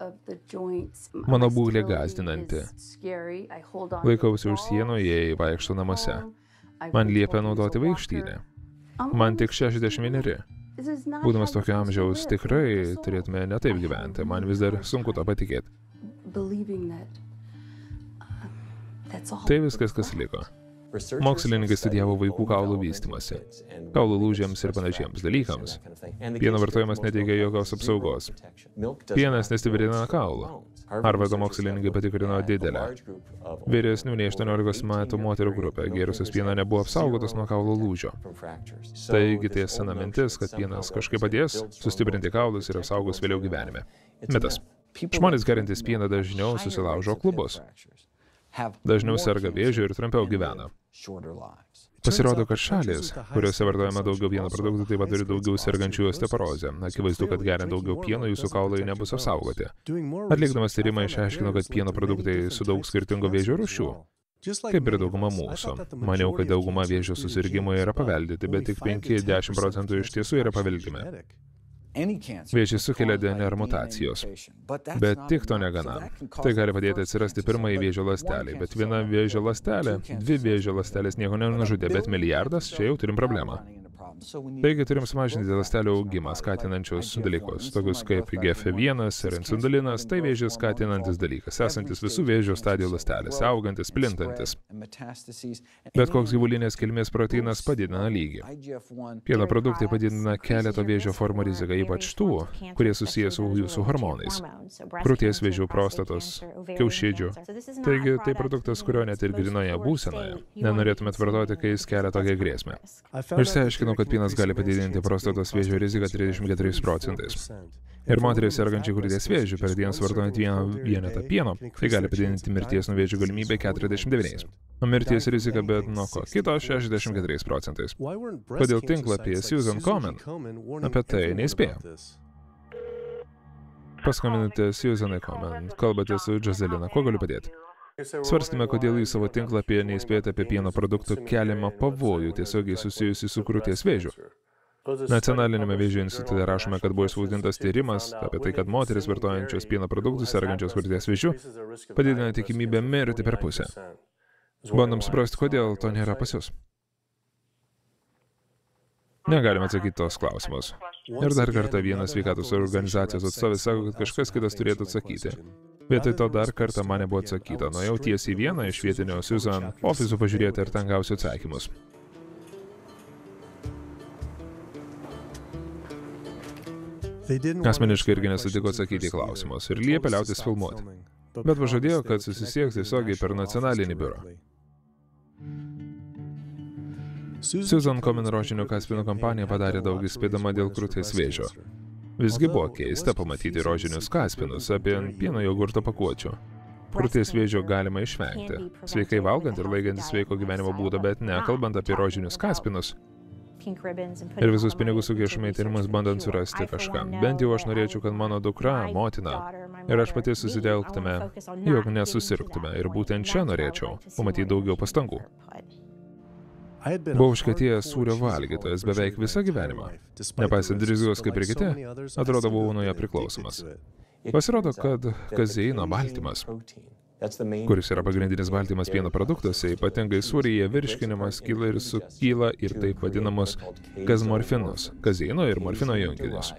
Mano būklė gąsdinanti. Laikausi už sienų, jei vaikšto namuose. Man liepia naudoti vaikštynę. Man tik 61. Būdamas tokio amžiaus, tikrai turėtume ne taip gyventi. Man vis dar sunku to patikėti. Tai viskas, kas liko. Mokslininkai studijavo vaikų kaulų vystymąsi, kaulų lūžiams ir panašiems dalykams. Pieno vartojimas neteikia jokios apsaugos. Pienas nestiprina kaulų. Harvardo mokslininkai patikrino didelę vyresnių nei 18 metų moterų grupę. Gėrusios pieno nebuvo apsaugotos nuo kaulo lūžio. Taigi tai sena mintis, kad pienas kažkaip padės sustiprinti kaulus ir apsaugos vėliau gyvenime. Mitas. Žmonės geriantys pieną dažniau susilaužo klubus. Dažniau serga vėžiu ir trumpiau gyvena. Pasirodo, kad šalys, kuriuose vartojama daugiau pieno produktų, taip pat turi daugiau sergančių osteoporozę. Akivaizdu, kad geriant daugiau pieno, jūsų kaulai nebus apsaugoti. Atlikdamas tyrimą išaiškino, kad pieno produktai su daug skirtingų vėžio rūšių. Kaip ir dauguma mūsų. Maniau, kad dauguma vėžio susirgimų yra paveldėti, bet tik 5–10% iš tiesų yra paveldimi. Vėžį sukelia DNR mutacijos. Bet tik to negana. Tai gali padėti atsirasti pirmąjį vėžio ląstelį, bet viena vėžio ląstelė, dvi vėžio ląstelės nieko nenužudė, bet milijardas, čia jau turim problemą. Taigi turim sumažinti ląstelių augimą skatinančius dalykus, tokius kaip IGF-1 ir insulinas, tai vėžį skatinantis dalykas, esantis visų vėžio stadijų ląstelės, augantis, plintantis. Bet koks gyvulinės kilmės proteinas padidina lygį. Pieno produktai padidina keleto vėžio formų riziką, ypač tų, kurie susiję su jūsų hormonais. Krūties vėžių, prostatos, kiaušidžių. Taigi tai produktas, kurio net ir grynoje būsenoje nenorėtumėt vartoti, kai jis kelia tokią grėsmę. Išsiaiškinau, kad pienas gali padidinti prostatos vėžio riziką 34%. Ir moteris sergančiai krūties vėžiu per dieną vartojant vieną vienetą pieno, tai gali padidinti mirties nuo vėžio galimybę 49%. O mirties rizika bet nuo ko kito 64%. Kodėl tinklapyje Susan Komen apie tai neįspėjo? Paskambinate Susanai Komen, kalbate su Džazelina, kuo galiu padėti? Svarstime, kodėl jūs savo tinklapyje neįspėjote apie pieno produktų keliamą pavojų tiesiogiai susijusi su krūties vėžiu. Nacionalinėme vėžio institute rašome, kad buvo išspausdintas tyrimas apie tai, kad moteris vartojančios pieno produktus sergančios krūties vėžiu padidina tikimybę mirti per pusę. Bandom suprasti, kodėl to nėra pas jūs. Negalime atsakyti tos klausimus. Ir dar kartą vienas sveikatos organizacijos atstovas sako, kad kažkas kitas turėtų atsakyti. Vietoj to dar kartą man nebuvo atsakyta. Nuėjau tiesiai vieną iš vietinio Susan ofisų pažiūrėti ir ten gausiu atsakymus. Asmeniškai irgi nesutiko atsakyti į klausimus ir liepė liautis filmuoti. Bet pažadėjo, kad susisieks tiesiogiai per nacionalinį biurą. Susan Komen rožinių kaspinų kompanija padarė daug įspėdama dėl krūties vėžio. Visgi buvo keista pamatyti rožinius kaspinus apie pieno jogurto pakuočių. Krūties vėžio galima išvengti, sveikai valgant ir laikantis sveiko gyvenimo būdo, bet nekalbant apie rožinius kaspinus. Ir visus pinigus sugaišome į tyrimus bandant surasti kažką. Bent jau aš norėčiau, kad mano dukra, motina ir aš pati susitelktume, jog nesusirgtume. Ir būtent čia norėčiau pamatyti daugiau pastangų. Buvau užkietėjęs sūrio valgytojas beveik visą gyvenimą. Nepaisant rizikos kaip ir kiti, atrodo buvau nuo jo priklausomas. Pasirodo, kad kazeino baltymas, kuris yra pagrindinis baltymas pieno produktuose, ypatingai sūryje virškinimas kyla ir taip vadinamus gazmorfinus, kazeino ir morfino junginius.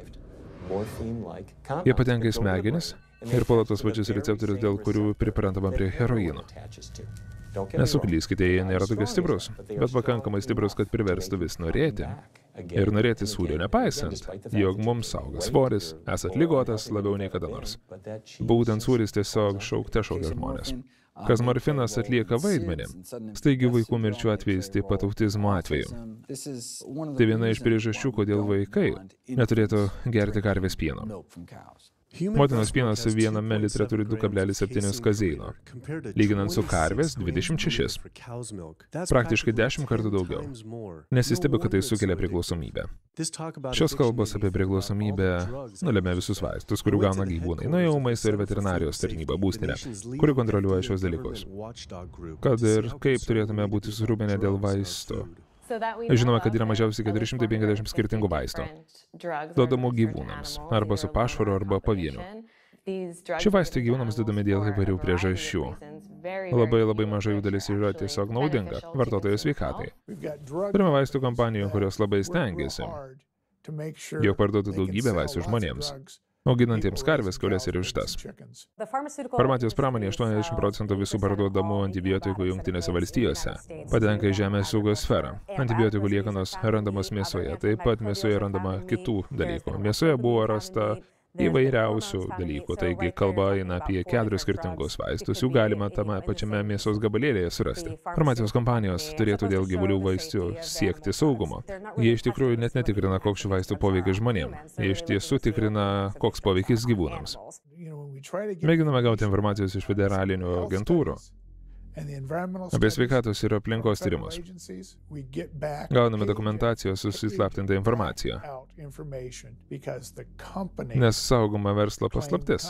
Jie patenka į smegenis ir puola tos pačius receptorius, dėl kurių priprantama prie heroino. Nesuklyskite, jie nėra tokie stiprus, bet pakankamai stiprus, kad priverstų vis norėti. Ir norėti sūrio nepaisant, jog mums auga svoris, esat ligotas labiau nei kada nors. Būtent sūris tiesiog šaukte šaukia žmonės. Gazmorfinas atlieka vaidmenį, staigi vaikų mirčių atvejais, taip pat autizmo atveju. Tai viena iš priežasčių, kodėl vaikai neturėtų gerti karvės pieno. Motinos pienas viename litre turi 2,7 kazeino, lyginant su karvės 26. Praktiškai 10 kartų daugiau. Nesistebiu, kad tai sukelia priklausomybę. Šios kalbos apie priklausomybę nulėmė visus vaistus, kurių gauna gyvūnai. Nuėjau maisto ir veterinarijos tarnybą būstinę, kuri kontroliuoja šios dalykus. Kad ir kaip turėtume būti susirūpinę dėl vaistų. Žinoma, kad yra mažiausiai 450 skirtingų vaistų, duodamų gyvūnams, arba su pašvaru, arba pavieniu. Šie vaistai gyvūnams duodami dėl įvairių priežasčių. Labai maža jų dalis yra tiesiog naudinga vartotojo sveikatai. Turime vaistų kompanijų, kurios labai stengiasi, jog parduotų daugybę vaistų žmonėms, auginantiems karves, kiaules ir vištas. Farmacijos pramonė 80% visų parduodamų antibiotikų Jungtinėse valstijose patenka į žemės ūkio sferą. Antibiotikų liekanos randamos mėsoje, taip pat mėsoje randama kitų dalykų. Mėsoje buvo rasta įvairiausių dalykų, taigi kalba eina apie 4 skirtingus vaistus, jų galima tame pačiame mėsos gabalėlėje surasti. Farmacijos kompanijos turėtų dėl gyvulių vaistų siekti saugumo. Jie iš tikrųjų net netikrina, koks šių vaistų poveikis žmonėms. Jie iš tiesų tikrina, koks poveikis gyvūnams. Mėginame gauti informacijos iš federalinių agentūrų apie sveikatos ir aplinkos tyrimus. Gauname dokumentacijos su įslaptinta informacija, nes saugoma verslo paslaptis.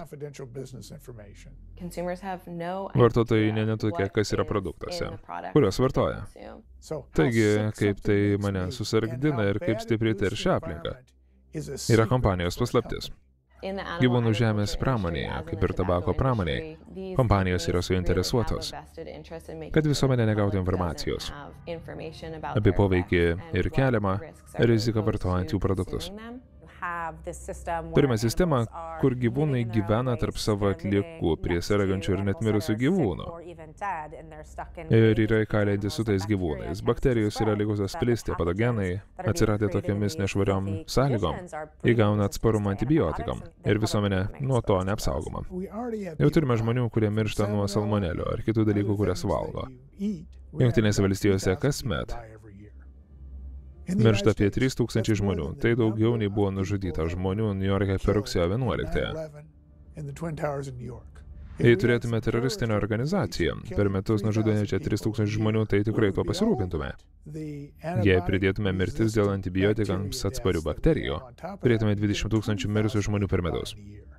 Vartotojai nenutuokia, kas yra produktuose, kuriuos vartoja. Taigi, kaip tai mane susargdina ir kaip stipriai teršia aplinką. yra kompanijos paslaptis. Gyvūnų žemės pramonėje, kaip ir tabako pramonėje, kompanijos yra suinteresuotos, kad visuomenė negautų informacijos apie poveikį ir keliamą riziką vartojant jų produktus. Turime sistemą, kur gyvūnai gyvena tarp savo atliekų prie sergančių ir net mirusių gyvūnų. Ir yra įkalinti su tais gyvūnais. Bakterijos yra likusios plisti, patogenai, atsiradę tokiamis nešvariom sąlygom, įgauna atsparumą antibiotikam ir visuomenė nuo to neapsaugoma. Jau turime žmonių, kurie miršta nuo salmonelio ar kitų dalykų, kurias valgo. Jungtinėse valstijose kasmet miršta apie 3000 žmonių. Tai daugiau nei buvo nužudyta žmonių Niujorke per rugsėjo 11. Jei turėtume teroristinę organizaciją, per metus nužudančią 3000 žmonių, tai tikrai tuo pasirūpintume. Jei pridėtume mirtis dėl antibiotikams atsparių bakterijų, turėtume 20 000 mirusių žmonių per metus.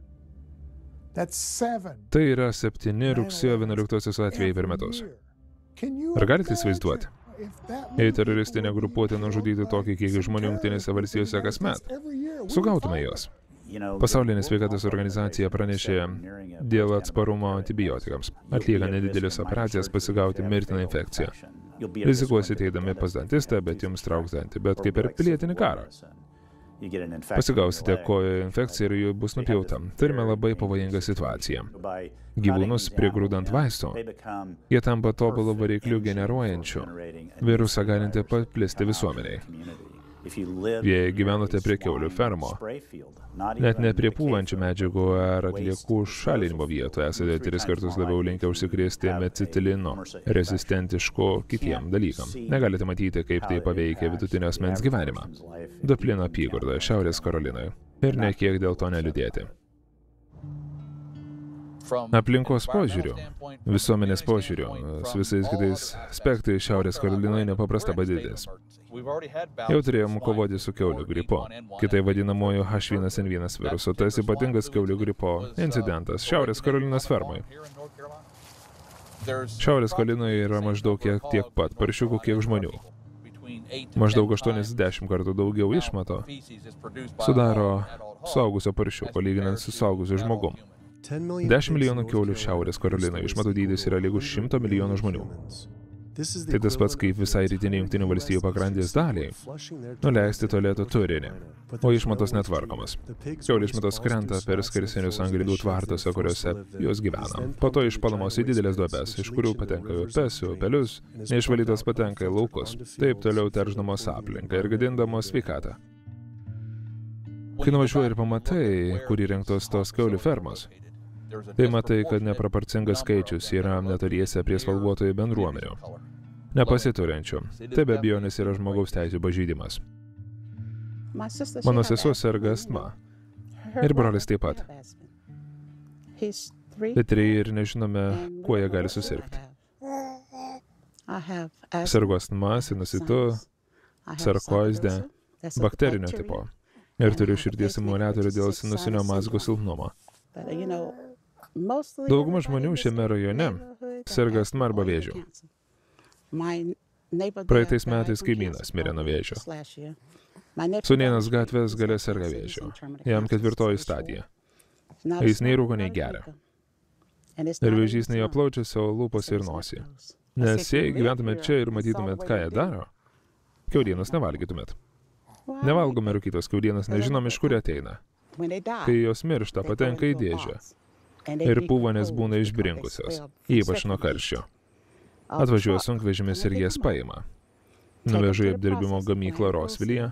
Tai yra 7 rugsėjo 11 atvejai per metus. Ar galite įsivaizduoti? Jei teroristinė grupuotė nužudyti tokį kiekį žmonių Jungtinėse valstijose kasmet, sugautume juos. Pasaulinė sveikatos organizacija pranešė dėl atsparumo antibiotikams. Atlieka nedidelis operacijas pasigauti mirtiną infekciją. Rizikuosite eidami pas dantistą, bet jums trauks dantį, bet kaip ir pilietinį karą. Pasigausite kojo infekciją ir jų bus nupjauta. Turime labai pavojingą situaciją. Gyvūnus prigrūdant vaistų, jie tampa tobulų variklių generuojančių, virusą galinti paplisti visuomeniai. Jei gyvenote prie kiaulių fermo, net ne prie pūvančių medžiagų ar atliekų šalinimo vietų, esate 3 kartus labiau linkę užsikrėsti mecitilino, rezistentiško kitiem dalykam. Negalite matyti, kaip tai paveikia vidutinio asmens gyvenimą. Dublino apygardoje, Šiaurės Karolinoje. Ir ne kiek dėl to neliūdėti. Aplinkos požiūrių, visuomenės požiūrių, su visais kitais aspektais Šiaurės Karolinoje nepaprasta padėtis. Jau turėjom kovoti su kiaulių gripo, kitai vadinamojo H1N1 virusu. Tas ypatingas kiaulių gripo incidentas Šiaurės Karolinos fermai. Šiaurės Karolinoje yra maždaug tiek pat paršiukų, kiek žmonių. Maždaug 80 kartų daugiau išmato sudaro suaugusio paršiuko, lyginant su suaugusiu žmogum. 10 milijonų kiaulių Šiaurės Karolinoje išmatų dydis yra lygus 100 milijonų žmonių. Tai tas pats kaip visai rytinė Jungtinių valstijų pakrantės daliai nuleisti tualeto turinį, o išmatos netvarkomas. Kiaulių išmatos krenta per skersinius ant grindų tvartuose, kuriuose jos gyvena. Po to išpalamos į didelės duobes, iš kurių patenka į upes, į upelius, neišvalytos patenka į laukus. Taip toliau teršdamos aplinką ir gadindamos sveikatą. Kai nuvažiuoji ir pamatai, kur įrengtos tos kiaulių fermos, tai matai, kad neproporcingas skaičius yra netoliese prie spalvotojų bendruomenių, nepasiturinčių. Tai be abejonės yra žmogaus teisių pažeidimas. Mano sesuo serga astma. Ir brolis taip pat. Bet ir nežinome, kuo jie gali susirgti. Sergu astma, sinusitu, sarkoizde, bakterinio tipo. Ir turiu širdies simuliatorių dėl sinusinio mazgo silpnumo. Dauguma žmonių šiame rajone serga astma arba vėžiu. Praeitais metais kaimynas mirė nuo vėžio. Sūnėnas gatvės gale serga vėžiu. Jam 4. stadija. Jis nei rūko, nei geria. Ir vėžys nei jo plaučiuose, o lūpose ir nosį. Nes jei gyventumėt čia ir matytumėt, ką jie daro, kiaulienos nevalgytumėt. Nevalgome rūkytos kiaulienos, nežinom, iš kur ateina. Kai jos miršta, patenka į dėžę. Ir pūvanės būna išbrinkusios, ypač nuo karščio. Atvažiuoja sunkvežimis ir jas paima. Nuveža į apdirbimo gamyklą Rosvilyje,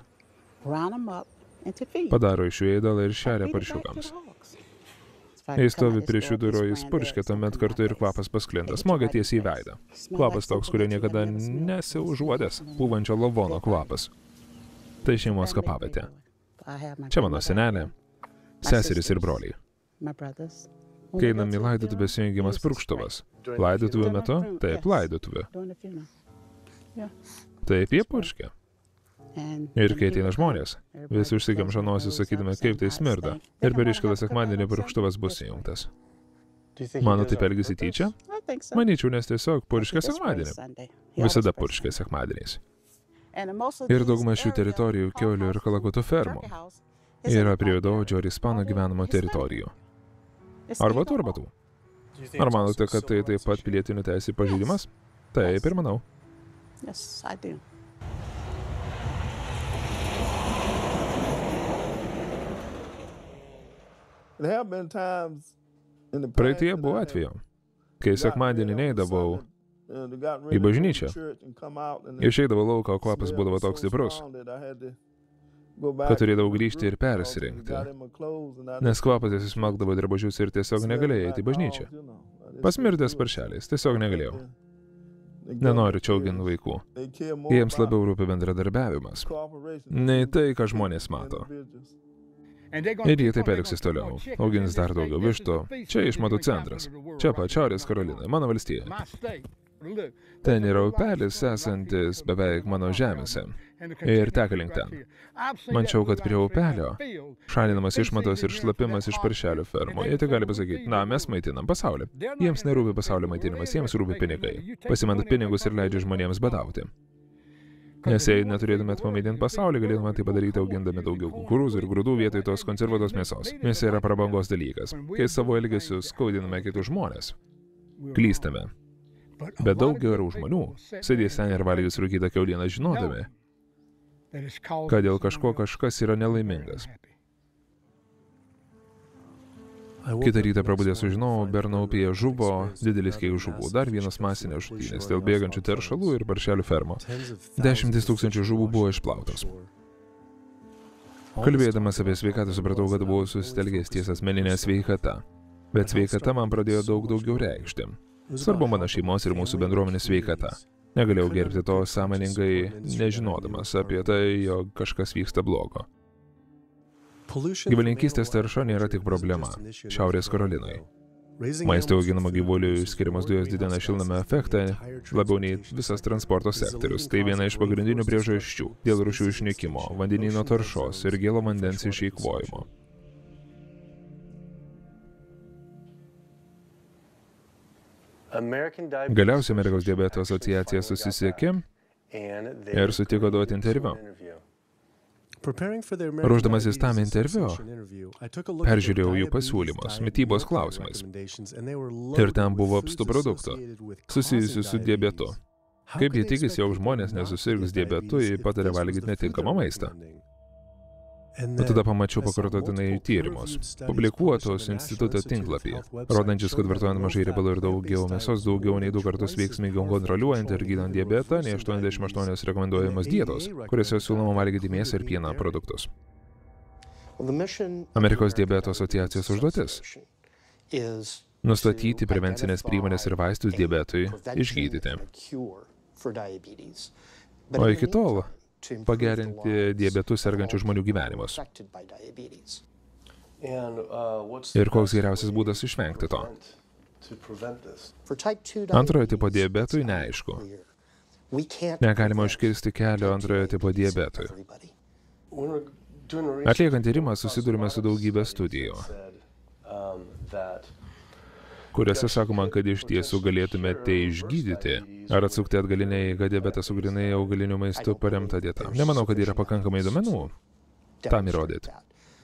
padaro iš jų ėdalą ir šeria paršiukams. Jei stovi prie šių durų, jis purškia, tuomet kartu ir kvapas pasklinda, smogia tiesiai į veidą. Kvapas toks, kurio niekada nesiužuodęs, pūvančio lavono kvapas. Tai šeimos kapavietė. Čia mano senelė, seserys ir broliai. Kai einam į laidotuvę įjungiamas purkštuvas. Laidotuvių metu? Taip, laidotuvė. Taip, jie purškia. Ir kai ateina žmonės, visi užsikemša nosį, sakydami, kaip tai smirda. Ir per iškilą sekmadienį purkštuvas bus įjungtas. Mano taip elgiasi tyčia? Manyčiau, nes tiesiog purškia sekmadienį. Visada purškia sekmadieniais. Ir dauguma šių teritorijų kiaulių ir kalakutų fermų yra prie juodaodžio ar ispanų gyvenamo teritorijų. Arba tų, arba tų. Ar manote, kad tai taip pat pilietinių teisų pažeidimas? Taip ir manau. Yes, I do. Praeityje buvo atveju, kai sekmadienį neidavau į bažnyčią. Išeidavau lauką, o kvapas būdavo toks stiprus, kad turėdavau grįžti ir persirengti, nes kvapas įsismelkdavo drabužius ir tiesiog negalėjau eiti į bažnyčią. Pasmirdęs paršeliais, tiesiog negalėjau. Nenoriu čia auginti vaikų. Jiems labiau rūpi bendradarbiavimas, nei tai, ką žmonės mato. Ir jie taip elgsis toliau. Augins dar daugiau vištų. Čia išmatų centras. Čia pat Šiaurės Karolinoje, mano valstijoje. Ten yra upelis, esantis beveik mano žemėse. Ir teka link ten. Mančiau, kad prie upelio šalinamas išmatos ir šlapimas iš paršelių fermų. Jie tik gali pasakyti, na, mes maitinam pasaulį. Jiems nerūpi pasaulio maitinimas, jiems rūpi pinigai. Pasimant pinigus ir leidžia žmonėms badauti. Nes jei neturėtumėt pamaitinti pasaulį, galėtume tai padaryti augindami daugiau kukurūzų ir grūdų vietoj tos konservuotos mėsos. Mėsa yra prabangos dalykas. Kai savo elgesiu skaudiname kitus žmonės, klystame. Bet daug gerų žmonių sėdės ten ir valgys rūkytą kiaulieną žinodami, kad dėl kažko kažkas yra nelaimingas. Kitą rytą prabudęs sužinojau, Berno upėje žuvo didelis kiekis žuvų, dar vienas masinės žudynės dėl bėgančių teršalų ir paršelių fermų. 10 000 žuvų buvo išplautos. Kalbėdamas apie sveikatą supratau, kad buvau susitelkęs ties asmeninė sveikata. Bet sveikata man pradėjo daug daugiau reikšti. Svarbu mano šeimos ir mūsų bendruomenės sveikata. Negalėjau gerbti to sąmoningai, nežinodamas apie tai, jog kažkas vyksta blogo. Gyvulininkystės tarša nėra tik problema Šiaurės Karolinoje. Maisto auginamo gyvulių skiriamos dujos didina šiltnamio efektą labiau nei visas transporto sektorius. Tai viena iš pagrindinių priežasčių dėl rūšių išnykimo, vandenyno taršos ir gėlo vandens išeikvojimo. Galiausiai Amerikos diabeto asociacija susisiekė ir sutiko duoti interviu. Ruošdamasis tam interviu, peržiūrėjau jų pasiūlymus mitybos klausimais. Ir ten buvo apstu produktų, susijusių su diabetu. Kaip jie tikisi, jog žmonės nesusirgs diabetu, jei pataria valgyti netinkamą maistą. O tada pamačiau pakartotinai tyrimus, publikuotus instituto tinklapyje, rodančius, kad vartojant mažai riebalų ir daugiau mėsos, daugiau nei 2 kartus veiksmingiau kontroliuojant ir gydant diabetą, nei 88 rekomenduojamos dietos, kuriuose siūloma valgyti mėsą ir pieną produktus. Amerikos diabeto asociacijos užduotis – nustatyti prevencinės priemonės ir vaistus diabetui išgydyti. O iki tol – pagerinti diabetu sergančių žmonių gyvenimus. Ir koks geriausias būdas išvengti to? Antrojo tipo diabetui neaišku. Negalima užkirsti kelio antrojo tipo diabetui. Atliekant tyrimą susidurime su daugybė studijų, kuriuose sakoma, kad iš tiesų galėtumėte išgydyti ar atsukti atgalinę eigą diabetą su grynai augaliniu maistu paremta dieta. Nemanau, kad yra pakankamai duomenų tam įrodyti.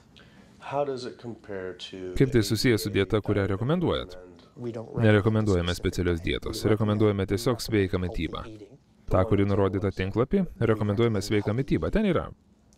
Kaip tai susijęs su dieta, kurią rekomenduojat? Nerekomenduojame specialios dietos, rekomenduojame tiesiog sveiką mitybą. Ta, kuri nurodyta tinklapį, rekomenduojame sveiką mitybą. Ten yra.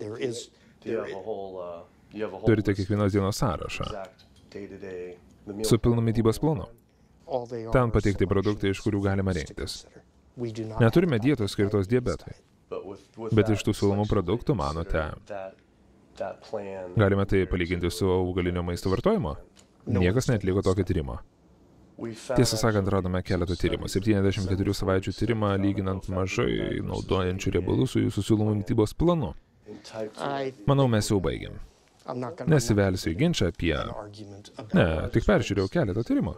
Turite kiekvienos dienos sąrašą su pilnu mitybos planu. Ten pateikti produktai, iš kurių galima rinktis. Neturime dietos skirtos diabetui, bet iš tų siūlomų produktų, manote, galime tai palyginti su augalinio maisto vartojimu? Niekas neatliko tokio tyrimo. Tiesą sakant, radome keletą tyrimų. 74 savaičių tyrimą, lyginant mažai naudojančių riebalų su jūsų siūlomu mitybos planu. Manau, mes jau baigėm. Nesivelsiu į ginčą apie... Ne, tik peržiūrėjau keletą tyrimų.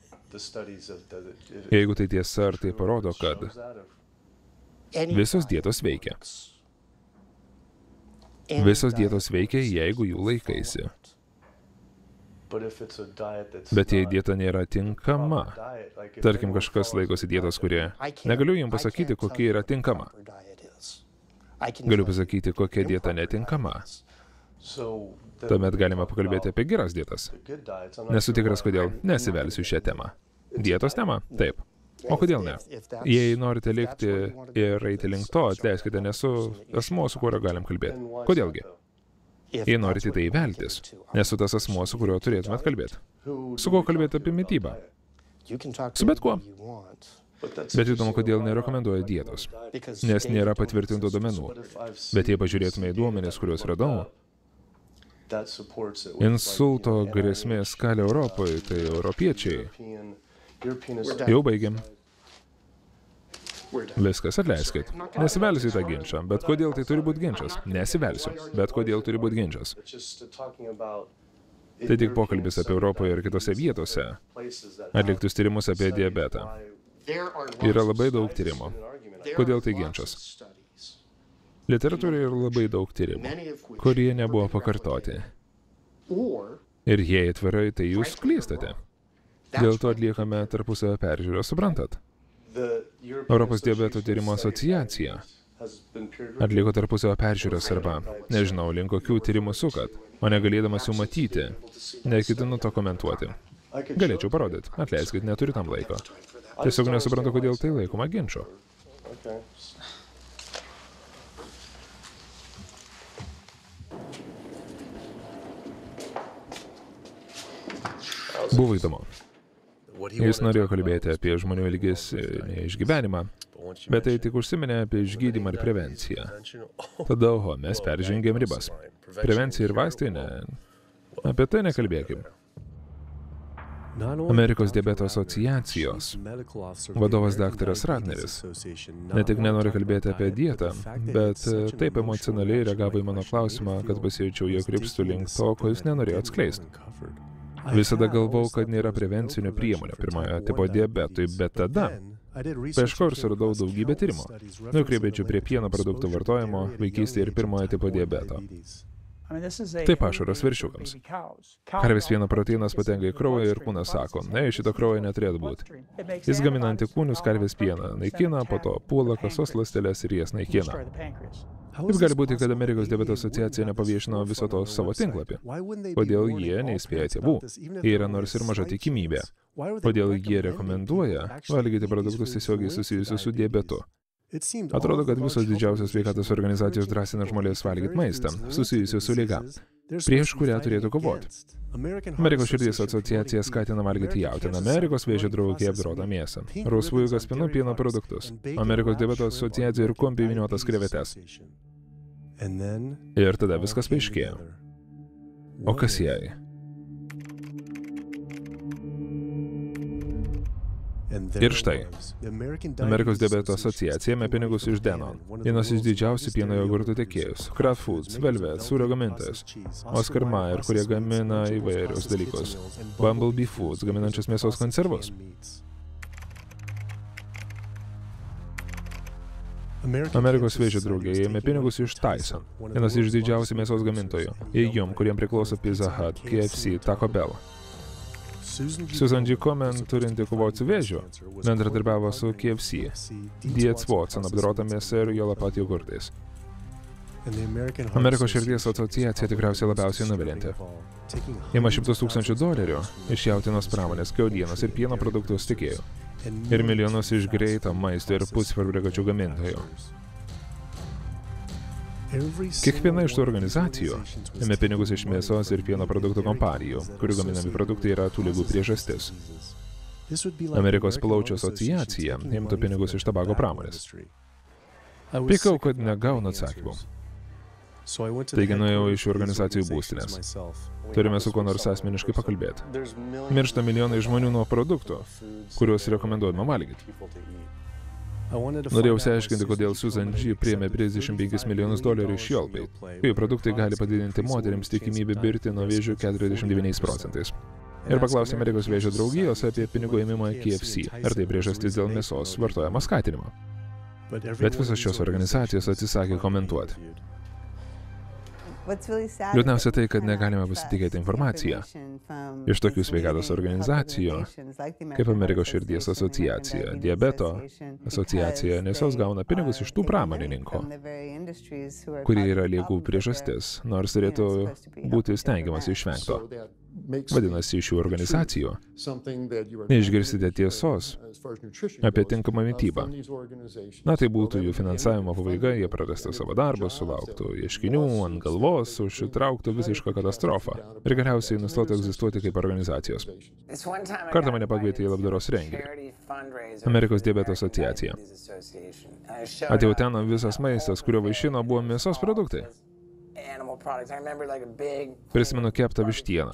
Jeigu tai tiesa, ar tai parodo, kad visos dietos veikia. Visos dietos veikia, jeigu jų laikaisi. Bet jei dieta nėra tinkama, tarkim, kažkas laikosi dietos, kurie... Negaliu jums pasakyti, kokia yra tinkama. Galiu pasakyti, kokia dieta netinkama. Tuomet galime pakalbėti apie geras dietas. Nesu tikras, kodėl nesivelsiu šią temą. Dietos tema? Taip. O kodėl ne? Jei norite likti ir eiti link to, atleiskite, nesu asmuo, su kuriuo galim kalbėti. Kodėlgi? Jei norite tai veltis, nesu tas asmuo, su kuriuo turėtumėt kalbėti. Su kuo kalbėti apie mitybą? Su bet kuo. Bet įdomu, kodėl nerekomenduoja dietos, nes nėra patvirtintų duomenų. Bet jei pažiūrėtume į duomenis, kuriuos radau, insulto grėsmės skalė Europoje, tai europiečiai. Jau baigiam. Viskas, atleiskit. Nesivelsiu į tą ginčą, bet kodėl tai turi būti ginčas? Nesivelsiu, bet kodėl turi būti ginčas? Tai tik pokalbis apie Europoje ir kitose vietose, atliktus tyrimus apie diabetą. Yra labai daug tyrimų. Kodėl tai ginčas? Literatūroje yra labai daug tyrimų, kurie nebuvo pakartoti. Ir jei atvirai, tai jūs klystate. Dėl to atliekame tarpusavio peržiūrą, suprantat? Europos diabeto tyrimo asociacija atliko tarpusavio peržiūras arba, nežinau, link kokių tyrimų sukat, o negalėdamas jų matyti, neketinu to komentuoti. Galėčiau parodyti, atleiskit, neturiu tam laiko. Tiesiog nesuprantu, kodėl tai laikoma ginču. Buvo įdomu. Jis norėjo kalbėti apie žmonių elgesį, ne išgyvenimą, bet tai tik užsiminė apie išgydymą ir prevenciją. Tada, oho, mes peržengėm ribas. Prevencija ir vaistai, ne. Apie tai nekalbėkim. Amerikos diabeto asociacijos vadovas daktaras Ratneris ne tik nenori kalbėti apie dietą, bet taip emocionaliai reagavo į mano klausimą, kad pasijaučiau, jog krypstu link to, ko jis nenorėjo atskleisti. Visada galvau, kad nėra prevencinių priemonių pirmojo tipo diabetui, bet tada paieškau ir suradau daugybę tyrimų. Nukreipėčiau prie pieno produktų vartojimo vaikystėje ir pirmojo tipo diabeto. Taip ašaros veršiukams. Karvės pieno proteinas patenka į kraują ir kūnas sako, šito kraujo neturėtų būti. Jis gamina antikūnius karvės pieną, naikina, po to puola kasos ląsteles ir jas naikina. Kaip gali būti, kad Amerikos diabeto asociacija nepaviešino viso to savo tinklapį? Kodėl jie neįspėja tėvų? Jie yra nors ir maža tikimybė. Kodėl jie rekomenduoja valgyti produktus tiesiogiai susijusius su diabetu? Atrodo, kad visos didžiausios sveikatos organizacijos drąsina žmonės valgyti maistą, susijusiu su liga, prieš kurią turėtų kovoti. Amerikos širdies asociacija skatina valgyti jautieną, Amerikos vėžio draugiją apdorotą mėsą, rausvųjų kaspinų pieno produktus, Amerikos diabeto asociacija ir kumpiai vyniotas krevetes. Ir tada viskas paaiškėjo. O kas jai? Ir štai, Amerikos diabeto asociacija ėmė pinigus iš Denon, vienas iš didžiausių pieno jogurtų tiekėjus, Kraft Foods, Velvet, sūrio gamintojas, Oscar Mayer, kurie gamina įvairius dalykus, Bumblebee Foods, gaminančios mėsos konservus. Amerikos vėžio draugiai ėmė pinigus iš Tyson, vienas iš didžiausių mėsos gamintojų, jom, kuriem priklauso Pizza Hut, KFC, Taco Bell. Susan G. Komen, turinti kovoti su vėžiu, bendradarbiavo su KFC, Dietz Watson apdorota mėsa ir jo pat jogurtais. Amerikos širdies asociacija tikriausiai labiausiai nuvilinti. Ima $100 000 iš jautienos pramonės, kiaulienos ir pieno produktų tiekėjų ir milijonus iš greito maisto ir pusfabrikačių gamintojų. Kiekviena iš tų organizacijų ėmė pinigus iš mėsos ir pieno produktų kompanijų, kurių gaminami produktai yra tų ligų priežastis. Amerikos plaučių asociacija imtų pinigus iš tabako pramonės. Pykau, kad negaunu atsakymų. Taigi nuėjau iš organizacijų būstinės. Turime su kuo nors asmeniškai pakalbėti. Miršta milijonai žmonių nuo produktų, kuriuos rekomenduojama valgyti. Norėjau išsiaiškinti, kodėl Susan G. priėmė $55 milijonus iš Yelp, kai produktai gali padidinti moterims tikimybę mirti nuo vėžio 49%. Ir paklausė Amerikos vėžio draugijos apie pinigų ėmimą KFC, ar tai priežastis dėl mėsos vartojimo skatinimo. Bet visos šios organizacijos atsisakė komentuoti. Liūdniausia tai, kad negalime pasitikėti informaciją iš tokių sveikatos organizacijų, kaip Amerikos širdies asociacija, diabeto asociacija, nes jos gauna pinigus iš tų pramonininkų. kurie yra ligų priežastis, nors turėtų būti stengiamas išvengto. Vadinasi, iš šių organizacijų neišgirsite tiesos apie tinkamą mitybą. Na, tai būtų jų finansavimo pabaiga, jie prarastų savo darbą, sulauktų ieškinių ant galvos, užtrauktų visišką katastrofą ir galiausiai nustotų egzistuoti kaip organizacijos. Kartą mane pakvietė į labdaros renginį. Amerikos diabeto asociacija. Atėjau ten, visas maistas, kurio vaišino, buvo mėsos produktai. Prisimenu keptą vištieną.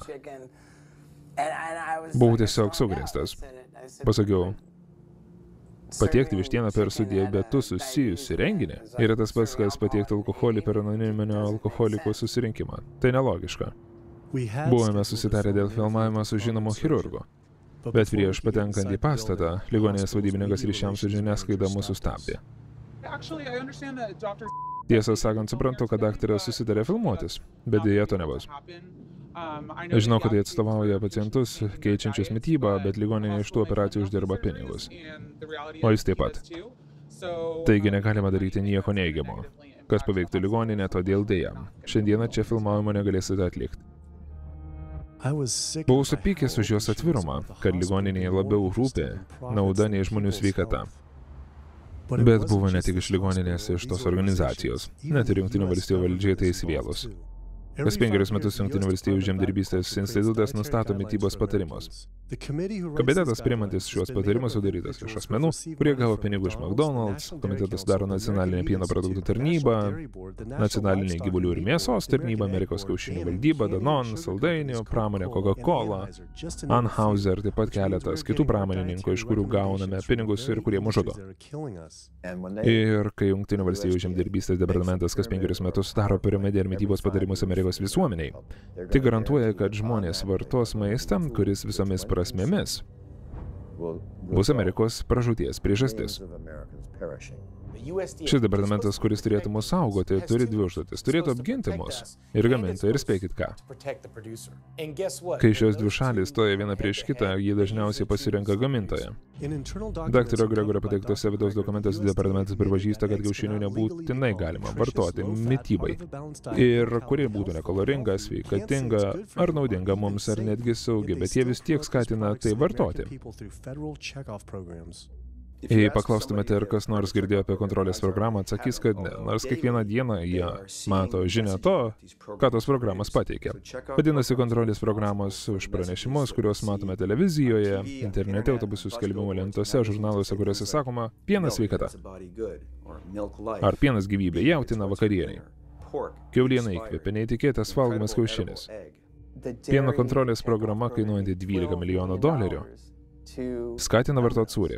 Buvau tiesiog sugrėstas. Pasakiau, patiekti vištieną per su diabetu susijusį renginį yra tas pats, kas patiekti alkoholį per anoniminio alkoholikų susirinkimą. Tai nelogiška. Buvome susitarę dėl filmavimo su žinomu chirurgu. Bet prieš patenkant į pastatą, ligoninės vadybininkas ryšiams su žiniasklaida mūsų sustabdė. Tiesą sakant, suprantu, kad daktaras susitarė filmuotis, bet dėja to nebus. Žinau, kad jie atstovauja pacientus, keičiančius mitybą, bet ligoninė iš tų operacijų uždirba pinigus. O jis taip pat. Taigi negalima daryti nieko neigiamo, kas paveiktų ligoninę, todėl dėja. Šiandieną čia filmavimo negalėsite atlikti. Buvau supykęs už jos atvirumą, kad ligoninėje labiau rūpi nauda nei žmonių sveikata. Bet buvo ne tik iš ligoninės, iš tos organizacijos. Net ir Jungtinių valstijų valdžiai tai įsivėlus. Kas 5 metus Jungtinių valstijų žemdirbystės institutas nustato mitybos patarimus. Komitetas priimantis šiuos patarimus sudarytas iš asmenų, kurie gavo pinigų iš McDonald's, komitetas daro nacionalinę pieno produktų tarnybą, nacionalinė gyvulių ir mėsos tarnyba, Amerikos kiaušinių valdyba, Danone, saldainių, pramonė Coca-Cola, Anheuser, taip pat keletas kitų pramonininkų, iš kurių gauname pinigus ir kurie mus žudo. Ir kai Jungtinių valstijų žemdirbystės departamentas kas 5 metus daro piramidę ir mitybos patarimus Amerikos visuomeniai, tai garantuoja, kad žmonės vartos maistą, kuris visomis prasmėmis bus Amerikos pražūties priežastis. Šis departamentas, kuris turėtų mus saugoti, turi dvi užduotis. Turėtų apginti mus ir gamintoją, ir spėkit ką. Kai šios dvi šalys stoja viena prieš kitą, jie dažniausiai pasirenka gamintoją. Daktaro Gregorio pateiktose vidaus dokumentuose departamentas pripažįsta, kad kiaušinių nebūtinai galima vartoti mitybai. Ir kuri būtų nekaloringa, sveikatinga, ar naudinga mums, ar netgi saugi, bet jie vis tiek skatina tai vartoti. Jei paklaustumėte, ar kas nors girdėjo apie kontrolės programą, atsakys, kad ne, nors kiekvieną dieną jie mato žinią to, ką tos programos pateikia. Vadinasi, kontrolės programos už pranešimus, kuriuos matome televizijoje, internete, autobusų skelbimų lentose, žurnaluose, kuriuose sakoma pienas sveikata. Ar pienas gyvybė, jautina vakarieniai. Kiauliena įkvėpia, neįtikėtas valgomas kiaušinis. Pieno kontrolės programa kainuojanti $12 milijonų. Skatina vartoti sūrį.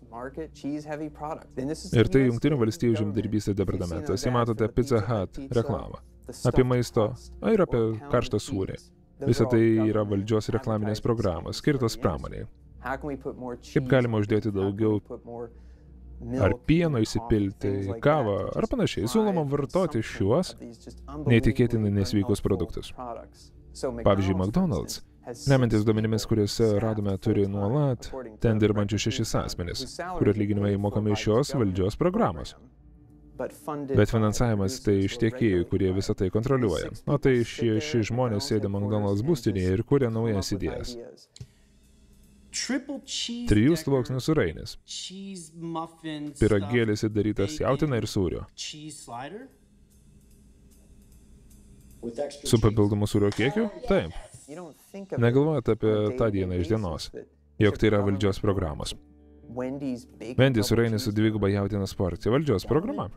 Ir tai Jungtinių valstijų žemdirbystės departamentas. Jei matote Pizza Hut reklamą apie maisto ir apie karštą sūrį. Visa tai yra valdžios reklaminės programos, skirtos pramoniai. Kaip galima uždėti daugiau ar pieno įsipilti į kavą, ar panašiai. Siūloma vartoti šiuos neįtikėtinai nesveikus produktus. Pavyzdžiui, McDonald's, remiantis duomenimis, kuriuose radome, turi nuolat ten dirbančių 6 asmenis, kurių atlyginimai mokami iš šios valdžios programos. Bet finansavimas tai iš tiekėjų, kurie visą tai kontroliuoja. O tai šie žmonės sėdi McDonald's būstinėje ir kuria naujas idėjas. 3 sluoksnių sūrainis. Pyragėlis įdarytas jautiena ir sūrio. Su papildomu sūrio kiekiu? Taip. Negalvojate apie tą dieną iš dienos, jog tai yra valdžios programos. Wendy's sūrainis su 2 jautienos porcija, valdžios programa.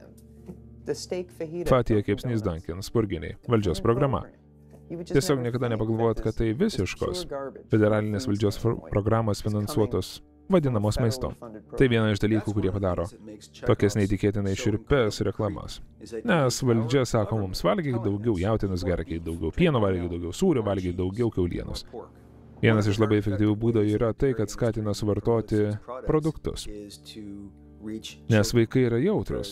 Fatija kepsnys Dunkin, spurginiai, valdžios programa. Tiesiog niekada nepagalvojat, kad tai visiškos federalinės valdžios programos finansuotos vadinamos maisto. Tai viena iš dalykų, kurie padaro tokias neįtikėtinai šiurpias reklamas. Nes valdžia sako mums, valgyk daugiau jautienos, gerkit daugiau pieno, valgyk daugiau sūrio, valgyk daugiau kiaulienos. Vienas iš labai efektyvių būdų yra tai, kad skatina suvartoti produktus. Nes vaikai yra jautrus.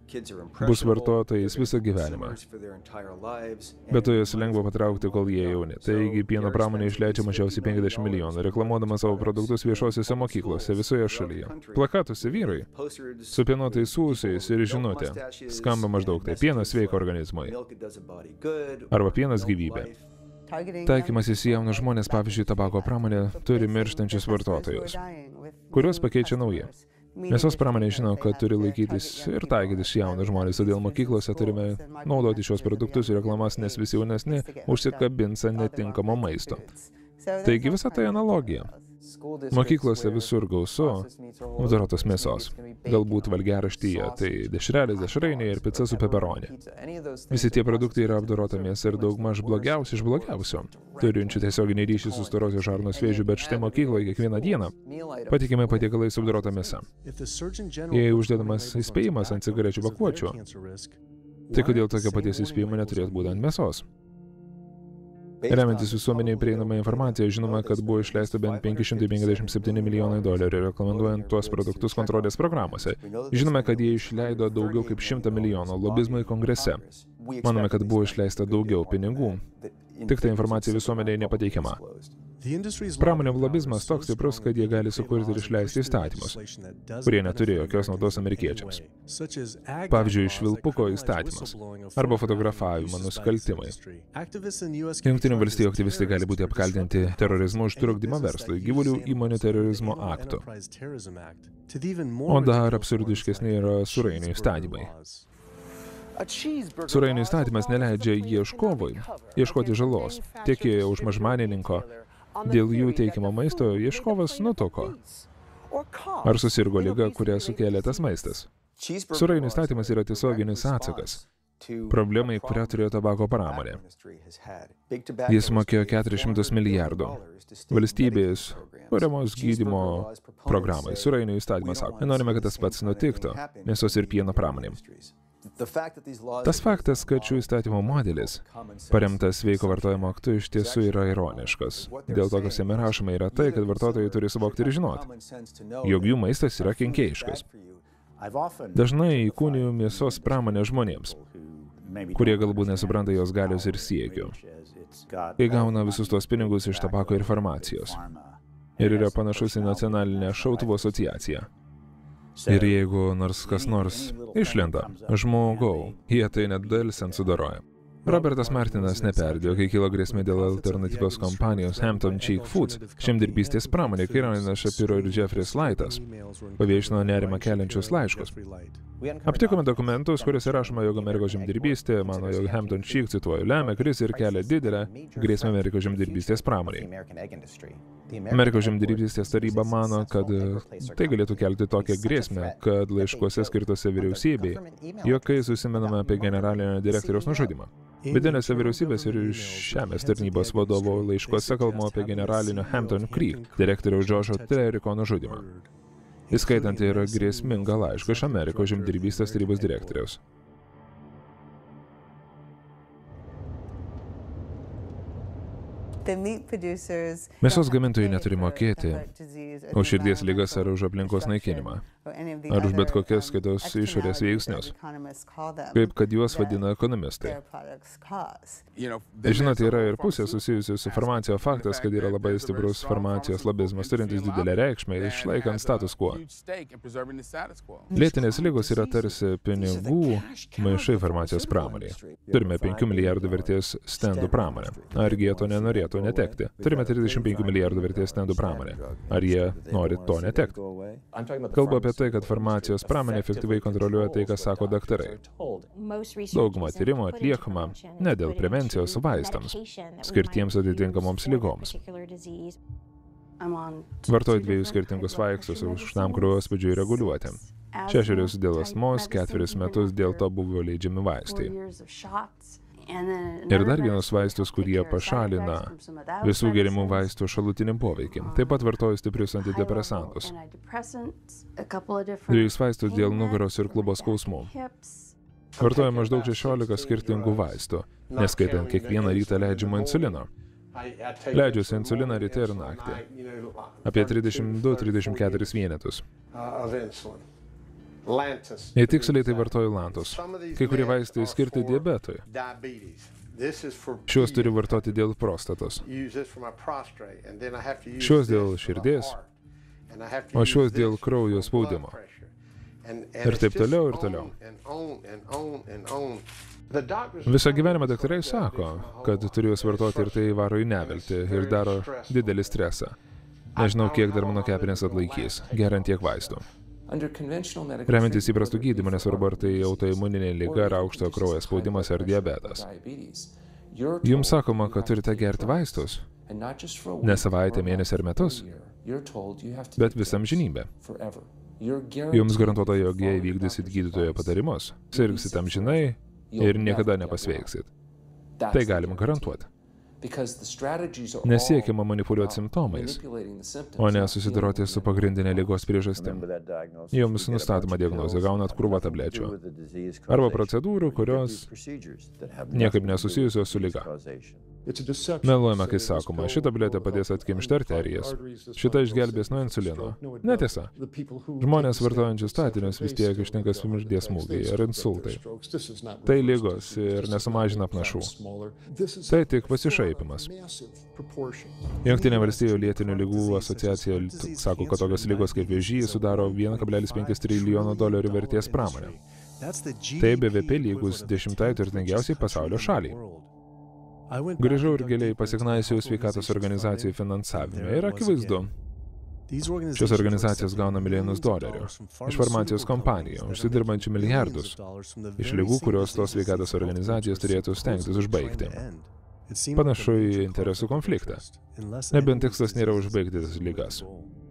bus vartotojais visą gyvenimą. Bet to jas lengva patraukti, kol jie jauni. Taigi pieno pramonė išleidžia mažiausiai 50 milijonų, reklamuodama savo produktus viešosiose mokyklose visoje šalyje. Plakatuose vyrai su pienuotais ūsais ir žinutė skamba maždaug tai pienas sveika organizmui arba pienas gyvybė. Taikymasis į jaunus žmonės, pavyzdžiui, tabako pramonė, turi mirštančius vartotojus, kuriuos pakeičia nauji. Mėsos pramonė žino, kad turi laikytis ir taikytis jaunus žmonės, todėl mokyklose turime naudoti šios produktus ir reklamas, nes visi jaunesni užsikabins ant netinkamo maisto. Taigi visa tai analogija. Mokyklose visur gausu apdorotos mėsos. Galbūt valgiaraštyje tai dešrelės, dešrainiai ir pica su peperoni. Visi tie produktai yra apdorota mėsa ir daugmaž blogiausi iš blogiausio, turinčių tiesioginį ryšį su storosios žarnos vėžiu, bet štai mokykloje kiekvieną dieną patikimai patiekalai su apdorota mėsa. Jei uždedamas įspėjimas ant cigarečių pakuočių, tai kodėl tokia paties įspėjimo neturės būti ant mėsos? Remiantis visuomeniai prieinamą informaciją, žinoma, kad buvo išleista bent $557 milijonai rekomenduojant tuos produktus kontrolės programuose. Žinome, kad jie išleido daugiau kaip 100 milijonų lobizmui kongrese. Manome, kad buvo išleista daugiau pinigų. Tik ta informacija visuomeniai nepateikiama. Pramonė lobizmas toks stiprus, kad jie gali sukurti ir išleisti įstatymus, kurie neturi jokios naudos amerikiečiams. Pavyzdžiui, švilpuko įstatymas arba fotografavimo nusikaltimai. Jungtinių valstijų aktyvistai gali būti apkaltinti terorizmu už trukdymą verslui, gyvulių įmonių terorizmo aktu. O dar absurdiškesni yra sūrainių įstatymai. Sūrainių įstatymas neleidžia ieškovui ieškoti žalos, tiekėjo už mažmenininko. Dėl jų teikimo maisto ieškovas nutuko ar susirgo liga, kurią sukėlė tas maistas. Sūrainių įstatymas yra tiesioginis atsakas problemai, kurią turėjo tabako pramonė. Jis mokėjo $400 milijardų valstybės paramos gydymo programai. Sūrainių įstatymas sako, nenorime, kad tas pats nutiktų mėsos ir pieno pramonėm. Tas faktas, kad šių įstatymų modelis, paremtas sveiko vartojimo aktu, iš tiesų yra ironiškas. Dėl to, kas jame rašoma, yra tai, kad vartotojai turi suvokti ir žinoti, jog jų maistas yra kenkėjiškas. Dažnai įkūniju mėsos pramonę žmonėms, kurie galbūt nesupranta jos galios ir siekių, kai gauna visus tuos pinigus iš tabako ir farmacijos. Ir yra panašus į nacionalinę šautuvų asociaciją. Ir jeigu nors kas nors išlenda, žmogau, jie tai nedelsiant sudaroja. Robertas Martinas neperdėjo, kai kilo grėsmė dėl alternatyvios kompanijos Hampton Cheek Foods, žemdirbystės pramonė, kai Ryanas Shapiro ir Jeffrey Slightas paviešino nerimą keliančius laiškus. Aptikome dokumentus, kuriuose rašoma, jog Amerikos žemdirbystė, mano, jog Hampton Cheek, cituoju, lemia krizę ir kelia didelę grėsmę Amerikos žemdirbystės pramoniai. Amerikos žemdirbystės taryba mano, kad tai galėtų kelti tokią grėsmę, kad laiškuose skirtose vyriausybei, juokais užsimenama apie generalinio direktoriaus nužudymą. Vidinėse vyriausybės ir žemės tarnybos vadovo laiškuose kalbama apie generalinio Hampton Creek direktoriaus Joshua Treriko nužudymą. Įskaitant ir grėsmingą laišką iš Amerikos žemdirbystės tarybos direktoriaus. Mėsos gamintojai neturi mokėti už širdies ligas ar už aplinkos naikinimą, ar už bet kokias kitos išorės veiksnius, kaip kad juos vadina ekonomistai. Žinote, yra ir pusė susijusi su farmacija faktas, kad yra labai stiprus farmacijos lobizmas, turintis didelę reikšmę, išlaikant status quo. Lėtinės ligos yra tarsi pinigų maišai farmacijos pramonėje. Turime 5 milijardų vertės stendų pramonę. Argi jie to nenorėtų netekti? Turime 35 milijardų vertės stendų pramonę. Ar jie nori to netekti? Kalbu apie tai, kad farmacijos pramonė efektyviai kontroliuoja tai, ką sako daktarai. Dauguma tyrimų atliekama ne dėl prevencijos vaistams, skirtiems atitinkamoms ligoms. Vartoju 2 skirtingus vaistus aukštam kraujospūdžiui reguliuoti. 6 dėl astmos, 4 metus dėl to buvo leidžiami vaistai. Ir dar vienus vaistus, kurie pašalina visų gerimų vaistų šalutinį poveikį. Taip pat vartoju stiprius antidepresantus. 2 vaistus dėl nugaros ir klubo skausmų. Vartoju maždaug 16 skirtingų vaistų, neskaitant kiekvieną rytą leidžiamą insulino. Leidžiuosi insuliną ryte ir naktį. Apie 32-34 vienetus. Jei tiksliai tai vartoju lantus. Kai kurie vaistai skirti diabetui. Šios turiu vartoti dėl prostatos. Šios dėl širdies, o šios dėl kraujo spaudimo. Ir taip toliau ir toliau. Visą gyvenimą daktarai sako, kad turiu juos vartoti ir tai varo į neviltį ir daro didelį stresą. Nežinau, kiek dar mano kepenės atlaikys, geriant tiek vaistų. Remiantis įprastų gydymų, nesvarbu ar tai autoimuninė liga, ar aukšto kraujo spaudimas ar diabetas. Jums sakoma, kad turite gerti vaistus, ne savaitę, mėnesį ar metus, bet visą amžinybę. Jums garantuota, jog jei vykdysit gydytojo patarimus, sirgsit amžinai ir niekada nepasveiksit. Tai galima garantuoti. Nesiekiama manipuliuoti simptomais, o ne susidoroti su pagrindinė ligos priežastim. Jums nustatoma diagnozė, gaunat krūvą tablečių arba procedūrų, kurios niekaip nesusijusios su liga. Meluojame, kai sakoma, ši tabletė padės atkimšti arterijas, šita išgelbės nuo insulino. Netiesa. Žmonės vartojančius statinius vis tiek ištinka mirties smūgiai ar insultai. Tai ligos ir nesumažina apnašų. Tai tik pasišaipimas. Jungtinė valstijų lėtinių ligų asociacija sako, kad tokios ligos kaip vėžys sudaro 1,5 trilijono dolerių vertės pramonę. Tai BVP lygus 10 turtingiausiai pasaulio šaliai. Grįžau ir giliai pasiknaisiau sveikatos organizacijų finansavime ir akivaizdu. Šios organizacijos gauna milijonus dolerių iš farmacijos kompanijų, užsidirbančių milijardus, iš ligų, kurios tos sveikatos organizacijos turėtų stengtis užbaigti. Panašu į interesų konfliktą. Nebent tikslas nėra užbaigti tas ligas.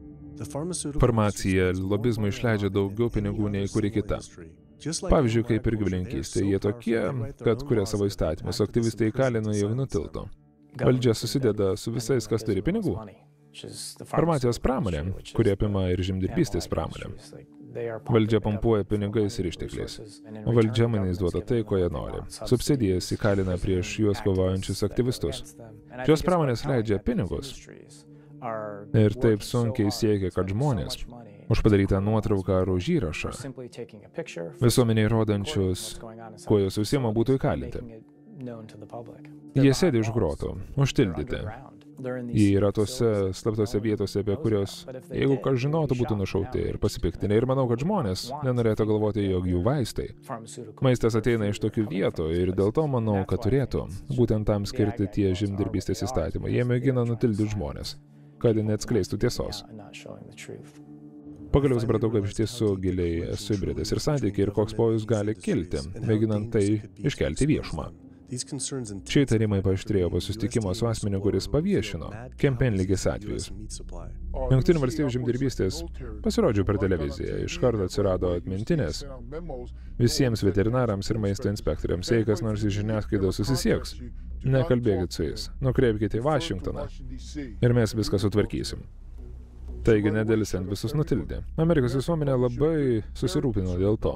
Farmacija lobizmui išleidžia daugiau pinigų nei kuri kita. Pavyzdžiui, kaip ir gyvulinkystė, jie tokie, kad kuria savo įstatymus, aktyvistai įkalino, jog nutiltų. Valdžia susideda su visais, kas turi pinigų. Farmacijos pramonė, kurie apima ir žemdirbystės pramonė. Valdžia pumpuoja pinigais ir ištekliais, o valdžia mainais duoda tai, ko jie nori. Subsidijas įkalina prieš juos kovojančius aktyvistus. Šios pramonės leidžia pinigus ir taip sunkiai siekia, kad žmonės už padarytą nuotrauką ar už įrašą visuomeniai rodančius, kuo jos užsiima, būtų įkalinti. Jie sėdi už grotų, užtildyti. Jie yra tose slaptose vietose, apie kurios, jeigu kas žinotų, būtų nušauti ir pasipiktinę. Ir manau, kad žmonės nenorėtų galvoti, jog jų vaistai. Maistas ateina iš tokių vietų ir dėl to manau, kad turėtų būtent tam skirti tie žemdirbystės įstatymai. Jie mėgina nutildyti žmonės, kad neatskleistų tiesos. Pagaliau supratau, kad iš tiesų giliai esu įbridęs ir santykiai ir koks pavojus gali kilti, mėginant tai iškelti viešumą. Šie įtarimai paaštrėjo po susitikimo su asmeniu, kuris paviešino kempenligės atvejus. Jungtinių valstijų žemdirbystės pasirodžiau per televiziją, iš karto atsirado atmintinės visiems veterinarams ir maisto inspektoriams, jei kas nors iš žiniasklaidos susisieks, nekalbėkit su jais, nukreipkite į Vašingtoną ir mes viską sutvarkysim. Taigi, nedėlisiant visus nutildė. Amerikos visuomenė labai susirūpino dėl to,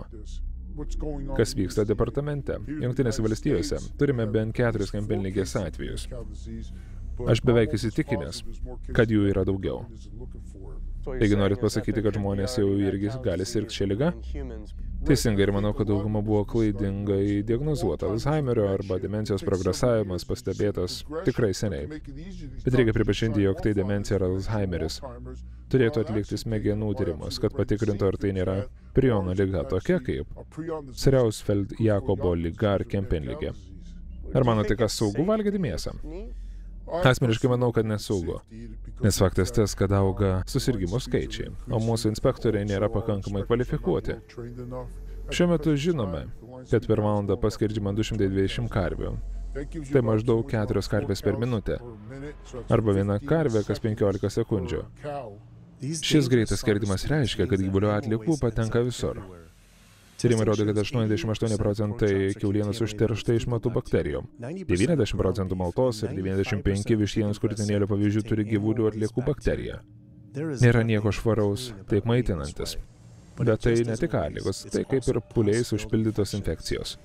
kas vyksta departamente. Jungtinėse valstijose turime bent 4 kempenligės atvejus. Aš beveik įsitikinęs, kad jų yra daugiau. Taigi norit pasakyti, kad žmonės jau irgi gali sirgti šią ligą? Teisingai, ir manau, kad dauguma buvo klaidingai diagnozuota. Alzheimerio arba demencijos progresavimas pastebėtas tikrai seniai. Bet reikia pripažinti, jog tai demencija ar Alzheimeris. Turėtų atlikti smegenų tyrimus, kad patikrintų, ar tai nėra priono liga, tokia kaip Creutzfeldt-Jakobo liga ar kempenligė. Ar manote, kas saugu valgyti mėsą? Asmeniškai manau, kad nesaugu, nes faktas tas, kad auga susirgimų skaičiai, o mūsų inspektoriai nėra pakankamai kvalifikuoti. Šiuo metu žinome, kad per valandą paskerdžiama 220 karvių. Tai maždaug 4 karvės per minutę, arba 1 karvė kas 15 sekundžių. Šis greitas skerdimas reiškia, kad gyvulių atliekų patenka visur. Tyrimai rodo, kad 88% kiaulienos užteršta išmatų bakterijom, 90% maltos ir 95 vištienos krūtinėlio pavyzdžių turi gyvulių atliekų bakteriją. Nėra nieko švaraus, taip maitinantis. Bet tai ne tik atliekos, tai kaip ir pūliais užpildytos infekcijos.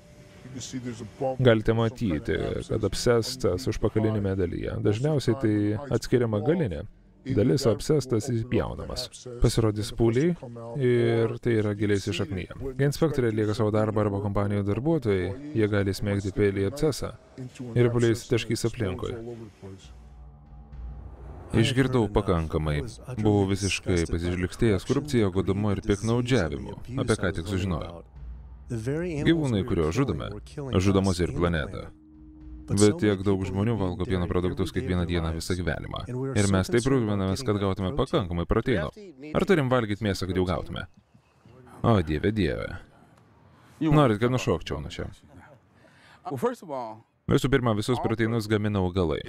Galite matyti, kad abscesas užpakalinėme dalyje. Dažniausiai tai atskiriama galinė, dalis apsėstas įpjaunamas. Pasirodys pūliai ir tai yra giliai įšaknyje. Kai inspektoriai atlieka savo darbą arba kompanijų darbuotojai, jie gali smėgti peilį į abscesą ir pūliai įsitaškys aplinkui. Išgirdau pakankamai. Buvau visiškai pasižliukstėjęs korupcija, godumu ir piktnaudžiavimu, apie ką tik sužinojau. Gyvūnai, kurio žudome, žudo mus ir planetą. Bet tiek daug žmonių valgo pieno produktus kiekvieną dieną visą gyvenimą. Ir mes taip rūpinamės, kad gautume pakankamai proteino. Ar turim valgyti mėsą, kad jau gautume? O, dieve, dieve. Norit, kad nušokčiau nuo čia? Visų pirma, visus proteinus gamina augalai.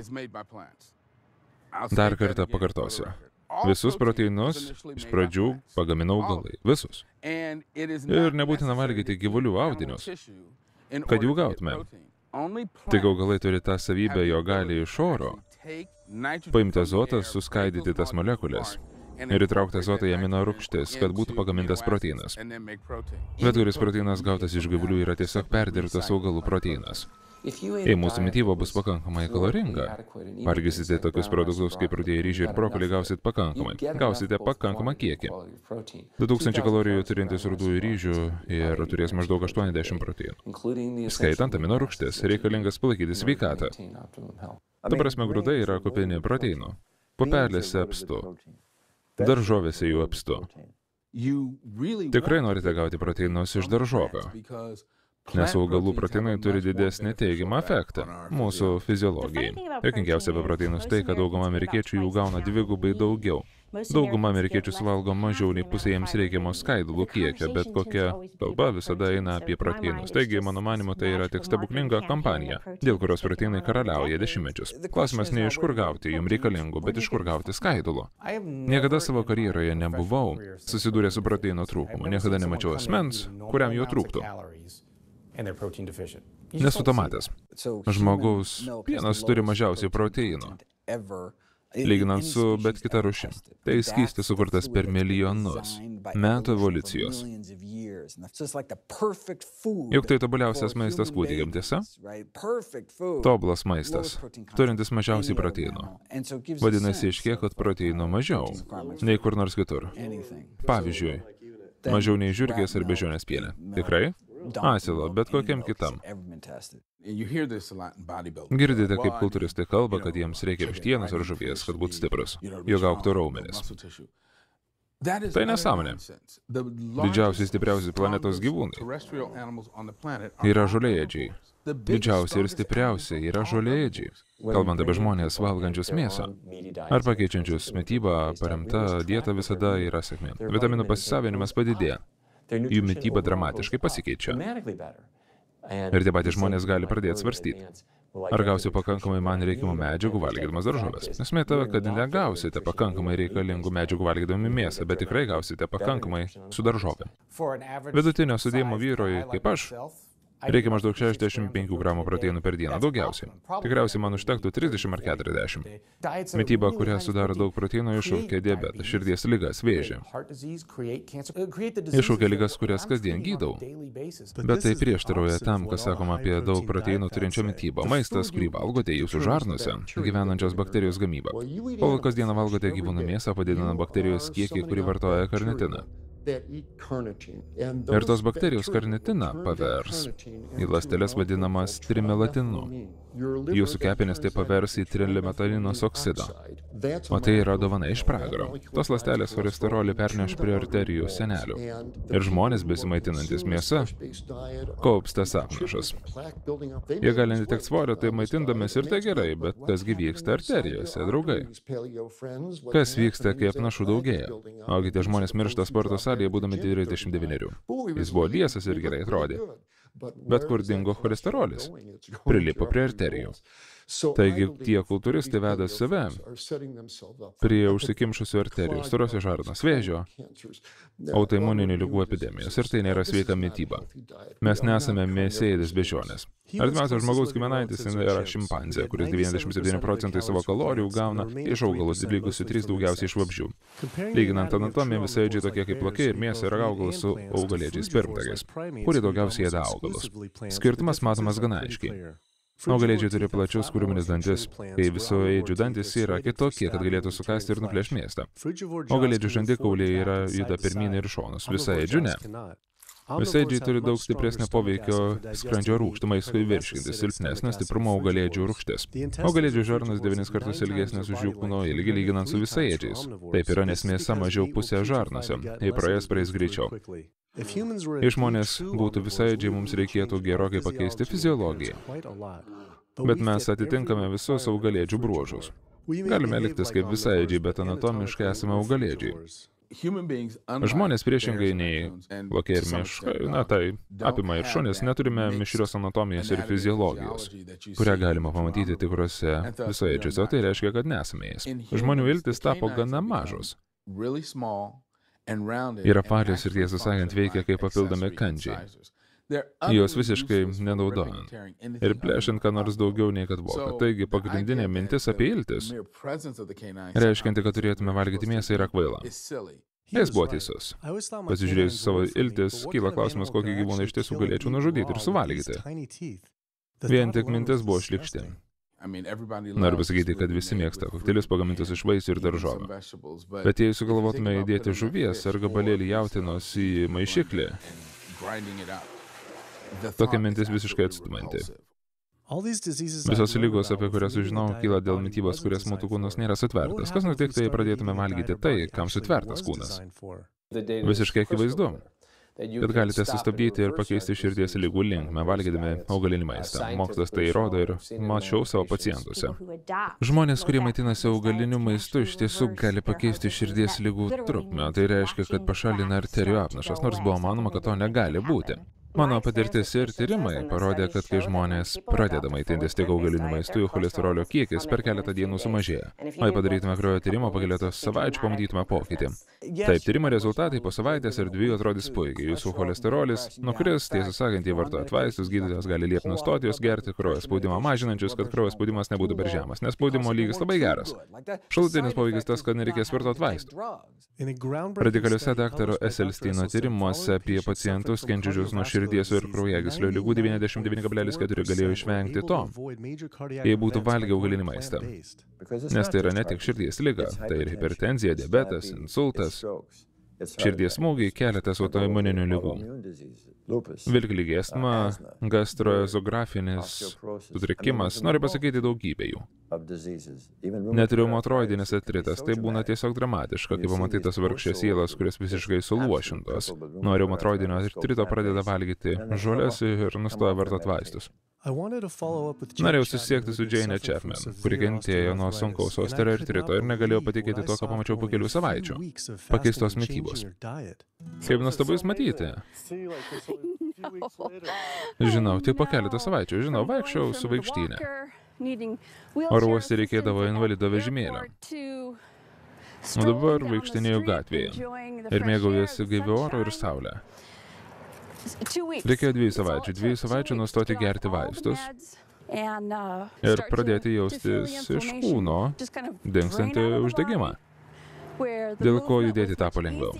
Dar kartą pakartosiu. Visus proteinus iš pradžių pagamina augalai. Visus. Ir nebūtina valgyti gyvulių audinius, kad jų gautume. Tik augalai turi tą savybę, jo gali iš oro paimti azotą, suskaidyti tas molekulės ir įtraukti azotą į amino rūgštis, kad būtų pagamintas proteinas. Bet kuris proteinas gautas iš gyvulių yra tiesiog perdirbtas augalų proteinas. Jei mūsų mityba bus pakankamai kaloringa, valgysite tokius produktus kaip rudieji ryžiai ir brokoliai, gausite pakankamą kiekį. 2000 kalorijų turintis rudųjų ryžių ir turės maždaug 80 proteinų. Skaitant amino rūgštis, reikalingas palaikyti sveikatą. Ta prasme, grūdai yra kupini proteinų. Pupelėse apstu. Daržovėse jų apstu. Tikrai norite gauti proteinus iš daržovių, nes augalų proteinai turi didesnį teigiamą efektą mūsų fiziologijai. Juokingiausia apie proteinus tai, kad dauguma amerikiečių jų gauna dvigubai daugiau. Dauguma amerikiečių suvalgo mažiau nei pusė jiems reikiamo skaidulų kiekio, bet kokia kalba visada eina apie proteinus. Taigi, mano manimu, tai yra tik stebuklinga kampanija, dėl kurios proteinai karaliauja dešimtmečius. Klausimas ne iš kur gauti jums reikalingų, bet iš kur gauti skaidulų. Niekada savo karjeroje nebuvau susidūręs su proteino trūkumu, niekada nemačiau asmens, kuriam jo trūktų. Nesu to matęs. Žmogaus pienas turi mažiausiai proteinų, lyginant su bet kita rūšim. Tai skystis sukurtas per milijonus metų evoliucijos. Juk tai tobuliausias maistas kūdikiam, tiesa? Tobulas maistas, turintis mažiausiai proteinų. Vadinasi, iškiek, kad proteinų mažiau nei kur nors kitur. Pavyzdžiui, mažiau nei žiurkės ar beždžionės piene. Tikrai? Asilo, bet kokiam kitam. Girdite, kaip kultūristai kalba, kad jiems reikia vištienos ar žuvies, kad būtų stiprus, jog augtų raumenis. Tai nesąmonė. Didžiausiai stipriausi planetos gyvūnai yra žolėėdžiai. Didžiausi ir stipriausi yra žolėėdžiai. Kalbant apie žmonės valgančius mėsą ar pakeičiančius mitybą, paremta dieta visada yra sėkmė. Vitaminų pasisavinimas padidėja. Jų mityba dramatiškai pasikeičia. Ir tie patys žmonės gali pradėti svarstyti. Ar gausiu pakankamai man reikiamų medžiagų valgydamas daržoves? Esmė ta, kad negausite pakankamai reikalingų medžiagų valgydami mėsą, bet tikrai gausite pakankamai su daržovėm. Vidutinio sudėjimo vyrui, kaip aš, reikia maždaug 65 gramų proteinų per dieną, daugiausiai. Tikriausiai man užtektų 30 ar 40. Mityba, kurią sudaro daug proteinų, iššaukia diabetą, širdies ligas, vėžį. Iššaukia ligas, kurias kasdien gydau. Bet tai prieštarauja tam, kas sakoma apie daug proteinų turinčią mitybą. Maistas, kurį valgote jūsų žarnose, gyvenančios bakterijos gamybą. Kol kasdieną valgote gyvūnų mėsą, padidina bakterijos kiekį, kurį vartoja karnitiną. Ir tos bakterijos karnitiną pavers į ląsteles vadinamas trimelatinu. Jūsų kepenys tai pavers į trimelatininos oksidą. O tai yra dovana iš pragaro. Tos ląstelės cholesterolį perneš prie arterijų sienelių. Ir žmonės besimaitinantis mėsa kaups tas apnašas. Jie gali netekti svorio, tai maitindamės ir tai gerai, bet kasgi vyksta arterijose, draugai? Kas vyksta, kai apnašų daugėja? Ogi tie žmonės miršta sporto salėje, būdami 39. Jis buvo liesas ir gerai atrodė. Bet kur dingo cholesterolis? Prilipo prie arterijų. Taigi tie kultūristai veda save prie užsikimšusių arterijų, storosios žarnos, vėžio, autoimuninių ligų epidemijos. Ir tai nėra sveika mityba. Mes nesame mėsėdis beždžionės. Artimiausias žmogaus giminaitis yra šimpanzė, kuris 97% savo kalorijų gauna iš augalų, lygusių 3 daugiausiai iš vabzdžių. Lyginant anatomiją, visaėdžiai tokie kaip lokiai ir mėsa yra augalas su augalėdžiais pirmtakais, kurie daugiausiai ėda augalus. Skirtumas matomas gana aiškiai. Augalėdžiai turi plačius krūminius dantis, kai visoėdžių dantis yra kitokie, kad galėtų sukasti ir nuplėšti mėsą. Augalėdžių žandikauliai juda pirmyn ir šonus, visaėdžių ne. Visaėdžiai turi daug stipresnio poveikio skrandžio rūgštį maistui virškinti, silpnesnė stiprumo augalėdžių rūgštis. Augalėdžių žarnos 9 kartus ilgesnės už jų kūno ilgį lyginant su visaėdžiais. Taip yra, nes mėsa mažiau pusė žarnose, jei praeis greičiau. Jei žmonės būtų visaėdžiai, mums reikėtų gerokai pakeisti fiziologiją. Bet mes atitinkame visus augalėdžių bruožus. Galime elgtis kaip visaėdžiai, bet anatomiškai esame augalėdžiai. Žmonės priešingai nei lokiai ir miškai, tai apima ir šunis, neturime mišrios anatomijos ir fiziologijos, kurią galima pamatyti tikrose visaėdžiuose, o tai reiškia, kad nesame jais. Žmonių iltis tapo gana mažos. Ir apvalios ir tiesą sakant veikia kaip papildomi kandžiai. Jos visiškai nenaudojant. Ir plėšiant ką nors daugiau nei kad voka. Taigi pagrindinė mintis apie iltis, reiškianti, kad turėtume valgyti mėsą, yra kvaila. Jis buvo teisus. Pasižiūrėjus savo iltis, kyla klausimas, kokį gyvūną iš tiesų galėčiau nužudyti ir suvalgyti. Vien tik mintis buvo šlykšti. Noriu pasakyti, kad visi mėgsta kokteilius pagamintus iš vaisių ir daržovių. Bet jei sugalvotume įdėti žuvies ar gabalėlį jautienos į maišiklį, tokia mintis visiškai atstumanti. Visos ligos, apie kurias sužinau, kyla dėl mitybos, kurias mūsų kūnas nėra sutvertas. Kas nutiktų, jei pradėtume valgyti tai, kam sutvertas kūnas? Visiškai akivaizdu. Bet galite sustabdyti ir pakeisti širdies ligų linkmę, valgydami augalinį maistą. Mokslas tai įrodo ir mačiau savo pacientuose. Žmonės, kurie maitinasi augaliniu maistu, iš tiesų gali pakeisti širdies ligų trukmę. Tai reiškia, kad pašalina arterijų apnašas, nors buvo manoma, kad to negali būti. Mano patirtis ir tyrimai parodė, kad kai žmonės pradeda maitintis tik augaliniu maistu, jų cholesterolio kiekis per keletą dienų sumažėja. O jei padarytume kraujo tyrimą, po keletos savaičių pamatytume pokytį. Taip, tyrimo rezultatai po savaitės ar 2 atrodys puikiai. Jūsų cholesterolis nukris, tiesą sakant, jei vartojat vaistus, gydytojas gali liepti nustoti juos gerti, kraujo spaudimą mažinančius, kad kraujo spaudimas nebūtų per žemas, nes spaudimo lygis labai geras. Šalutinis poveikis tas, kad nereikės vartoti vaistų. Radikaliuose daktaro Esselstyno tyrimuose apie pacientus kenčiančius nuo širdies ir kraujagyslių ligų 99,4 galėjo išvengti to, jei būtų valgę augalinį maistą. Nes tai yra ne tik širdies liga, tai ir hipertenzija, diabetas, insultas, širdies smūgiai, keletas autoimuninių ligų. Vilkligė astma, gastroezografinis sutrikimas, noriu pasakyti daugybę jų. Net reumatoidinis artritas, tai būna tiesiog dramatiška, kai pamatai tas vargšės sielas, kurios visiškai suluošintos. Nuo reumatoidinio artrito pradeda valgyti žoles ir nustoja vartoti vaistus. Norėjau susisiekti su Jane Chapman, kuri kentėjo nuo sunkaus osteoartrito ir negalėjau patikėti to, ką pamačiau po kelių savaičių. Pakeistos mitybos. Kaip nuostabu jūs matyti. Žinau, tik po keletą savaičių. Žinau, vaikščiau su vaikštynė. Oro uoste reikėdavo invalido vežimėlio. O dabar vaikštinėjau gatvėje ir mėgaujasi gaiviu oru ir saulę. Reikėjo 2 savaičių. 2 savaičių nustoti gerti vaistus ir pradėti jaustis iš kūno dingstantį uždegimą, dėl ko judėti tapo lengviau.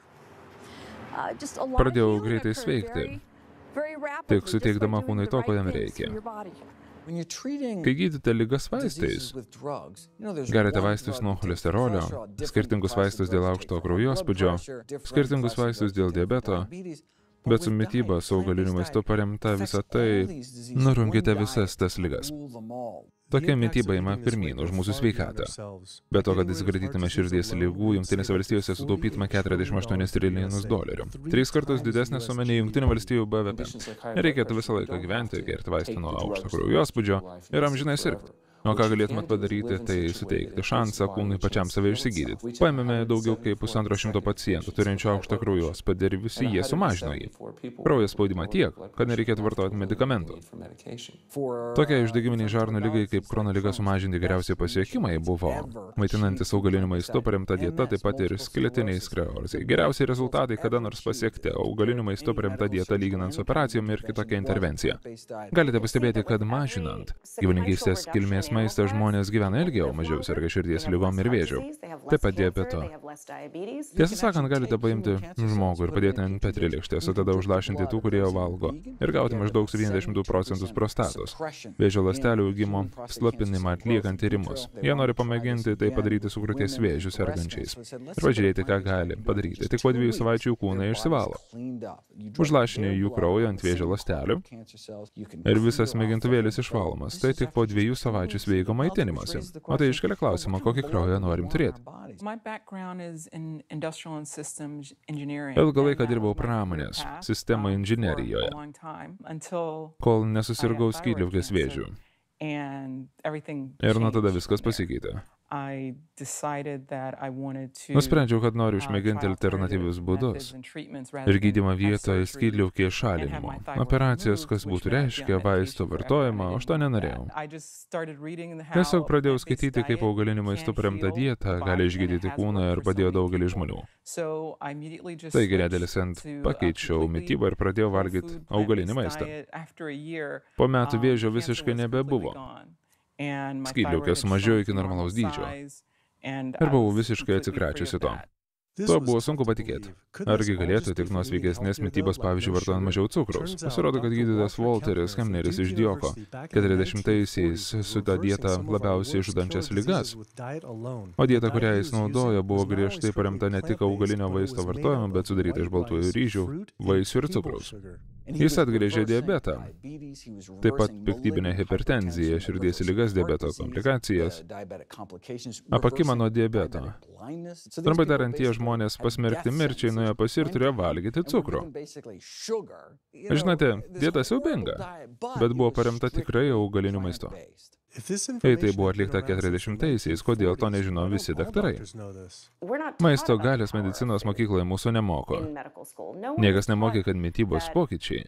Pradėjau greitai sveikti, tik suteikdama kūnui to, ko jam reikia. Kai gydite ligas vaistais, geriate vaistus nuo cholesterolio, skirtingus vaistus dėl aukšto kraujospūdžio, skirtingus vaistus dėl diabeto, bet su mityba, su augaliniu maistu paremta visą tai, nurungite visas tas ligas. Tokia mityba ima pirmyn už mūsų sveikatą. Be to, kad atsikratytume širdies ligų, Jungtinėse valstijose sutaupytume $48 trilijonus. 3 kartus didesnė suma nei Jungtinių valstijų BVP. Nereikėtų visą laiką gyventi, gerti vaistų nuo aukšto kraujospūdžio ir amžinai sirgti. O ką galėtumėt padaryti, tai suteikti šansą kūnui pačiam save išsigydyti. Paėmėme daugiau kaip 150 pacientų turinčių aukštą kraujospūdį ir visi jie sumažino jį. Kraujo spaudimą tiek, kad nereikėtų vartoti medikamentų. Tokia uždegiminiai žarnų lygai kaip Krono liga sumažinti geriausiai pasiekimai buvo maitinantis augaliniu maistu paremta dieta, taip pat ir skeletiniai sklerozei. Geriausiai rezultatai kada nors pasiekti augaliniu maistu paremta dieta lyginant su operacijom ir kitokia intervencija. Galite pastebėti, kad mažinant gyvulininkystės kilmės maistą žmonės gyvena ilgiau, mažiau serga širdies ligom ir vėžiu. Taip pat diabeto. Tiesą sakant, galite paimti žmogų ir padėti ant petrilėkštės, o tada užlašinti tų, kurie jau valgo, ir gauti maždaug 70% prostatos. Vėžio ląstelių augimo slopinimą atliekant tyrimus. Jie nori pamėginti tai padaryti su krūties vėžiu sergančiais. Ir pažiūrėti, ką gali padaryti. Tik po 2 savaičių jų kūnai išsivalo. Užlašinė jų kraują ant vėžio ląstelių ir visas mėgintuvėlis išvalomas. Tai tik po 2 savaičių sveiko maitinimasi. O tai iškelia klausimą, kokį kraują norim turėti. Ilgą laiką dirbau pramonės sistemų inžinerijoje, kol nesusirgau skydliaukės vėžiu. Ir nuo tada viskas pasikeitė. Nusprendžiau, kad noriu išmėginti alternatyvius būdus ir gydymą vietoje skydliaukės šalinimo. Operacijas, kas būtų reiškia, vaistų vartojimą, aš to nenorėjau. Tiesiog pradėjau skaityti, kaip augaliniu maistu paremta dieta gali išgydyti kūną ir padėjo daugelį žmonių. Taigi, nedelsiant, pakeičiau mitybą ir pradėjau valgyti augalinį maistą. Po metų vėžio visiškai nebebuvo. Skydliaukė sumažėjo iki normalaus dydžio ir buvau visiškai atsikračiusi to. Tuo buvo sunku patikėti. Argi galėtų tik nuo sveikesnės mitybos, pavyzdžiui, vartojant mažiau cukraus? Pasirodo, kad gydytojas Walteris Hemneris iš Dioko 40-aisiais su ta dieta labiausiai žudančias ligas. O dieta, kurią jis naudojo, buvo griežtai paremta ne tik augalinio vaisto vartojimu, bet sudaryta iš baltųjų ryžių, vaisių ir cukraus. Jis atgrėžė diabetą, taip pat piktybinę hipertenziją, širdies ligas, diabeto komplikacijas, apakimą nuo diabeto. Trumpai tariant, tie žmonės pasmerkti mirčiai nuėjo pas ir turėjo valgyti cukrų. Žinote, dieta siaubinga, bet buvo paremta tikrai augaliniu maistu. Jei tai buvo atlikta 40-aisiais, kodėl to nežino visi daktarai? Maisto galios medicinos mokykloje mūsų nemoko. Niekas nemokė, kad mitybos pokyčiai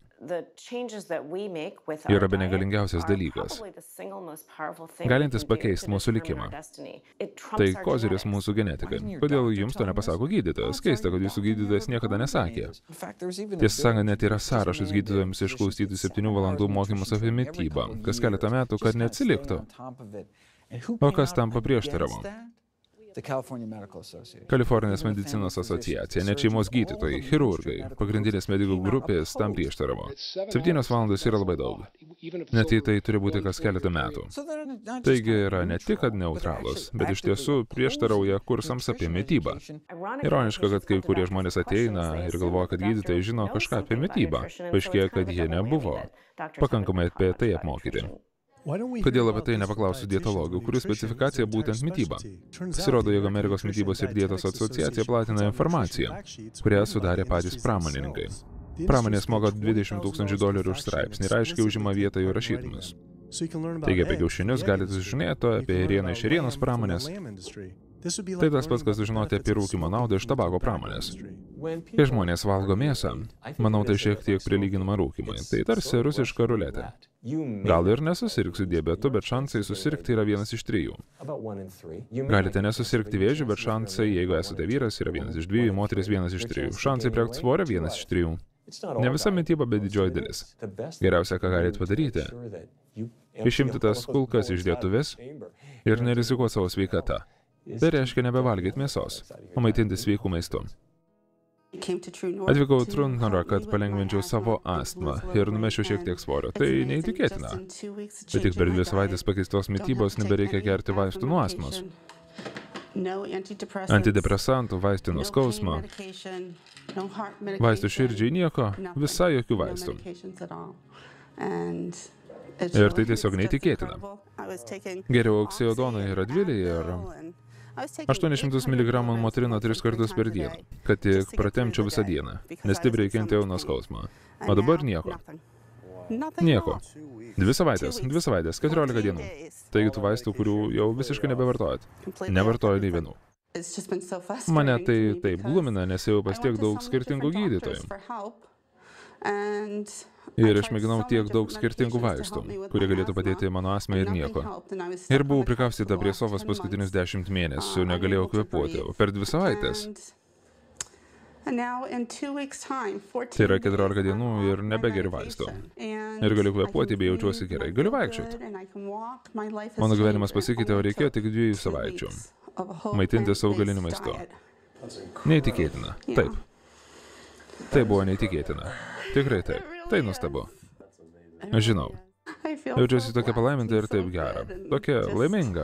yra bene galingiausias dalykas, galintis pakeisti mūsų likimą. Tai koziris mūsų genetikai. Kodėl jums to nepasako gydytojas? Keista, kad jūsų gydytojas niekada nesakė. Tiesą sakant, net yra sąrašas gydytojams išklausyti 7 valandų mokymus apie mitybą, kas keletą metų, kad neatsiliktų. O kas tam paprieštaravo? Kalifornijos medicinos asociacija, net šeimos gydytojai, chirurgai, pagrindinės medikų grupės tam prieštaravo. 7 valandos yra labai daug. Net jei tai turi būti kas keletą metų. Taigi yra ne tik, kad neutralus, bet iš tiesų prieštarauja kursams apie mitybą. Ironiška, kad kai kurie žmonės ateina ir galvoja, kad gydytojai žino kažką apie mitybą. Paaiškėja, kad jie nebuvo pakankamai apie tai apmokyti. Kodėl apie tai nepaklausiu dietologų, kurių specifikacija būtent mityba? Pasirodo, jog Amerikos mitybos ir dietos asociacija platina informaciją, kurią sudarė patys pramonininkai. Pramonės moka $20 000 už straipsnį ir aiškiai užima vietą jų rašytumus. Taigi apie kiaušinius galite sužinėti, apie ėrieną iš ėrienos pramonės. Tai tas pats, kas sužinoti apie rūkymo naudą iš tabako pramonės. Kai žmonės valgo mėsą, manau, tai šiek tiek prilyginama rūkymui. Tai tarsi rusiška ruletė. Gal ir nesusirgsiu diabetu, bet šansai susirgti yra 1 iš 3. Galite nesusirgti vėžiu, bet šansai, jeigu esate vyras, yra 1 iš 2, moteris 1 iš 3. Šansai priaugti svorio 1 iš 3. Ne visa mityba, bet didžioji dalis. Geriausia, ką galite padaryti, išimti tas kulkas iš dėtuvės ir nerizikuoti savo sveikatą. Tai reiškia nebevalgyti mėsos, o maitinti sveikų maistu. Atvykau Trun Norą, kad palengvinčiau savo astmą ir numešiau šiek tiek svorio. Tai neįtikėtina. Bet tik per 2 savaitės pakeistos mitybos nebereikia gerti vaistų nuo astmos. Antidepresantų, vaistų nuo skausmo, vaistų širdžiai nieko, visai jokių vaistų. Ir tai tiesiog neįtikėtina. Geriau oksijodoną ir radvilį ir 800 mg motrino 3 kartus per dieną, kad tik pratempčiau visą dieną, nes stipriai kentėjau nuo skausmo. O dabar nieko. Nieko. 2 savaitės, 14 dienų. Taigi tų vaistų, kurių jau visiškai nebevartojat. Nevartoju nei vienų. Mane tai taip glumina, nes jau pas tiek daug skirtingų gydytojų. Ir išmėginau tiek daug skirtingų vaistų, kurie galėtų padėti mano astmai ir nieko. Ir buvau prikaustyta prie sofos paskutinius 10 mėnesių, negalėjau kvėpuoti, o per 2 savaitės. Tai yra 14 dienų ir nebegeriu vaistų. ir galiu kvėpuoti, bei jaučiuosi gerai. Galiu vaikščioti. Mano gyvenimas pasikeitė, o reikėjo tik 2 savaičių. Maitintis augaliniu maistu. Neįtikėtina. Taip. Tai buvo neįtikėtina. Tikrai taip. Tai nuostabu. Aš žinau. Jaučiuosi tokia palaiminta ir taip gera. Tokia laiminga.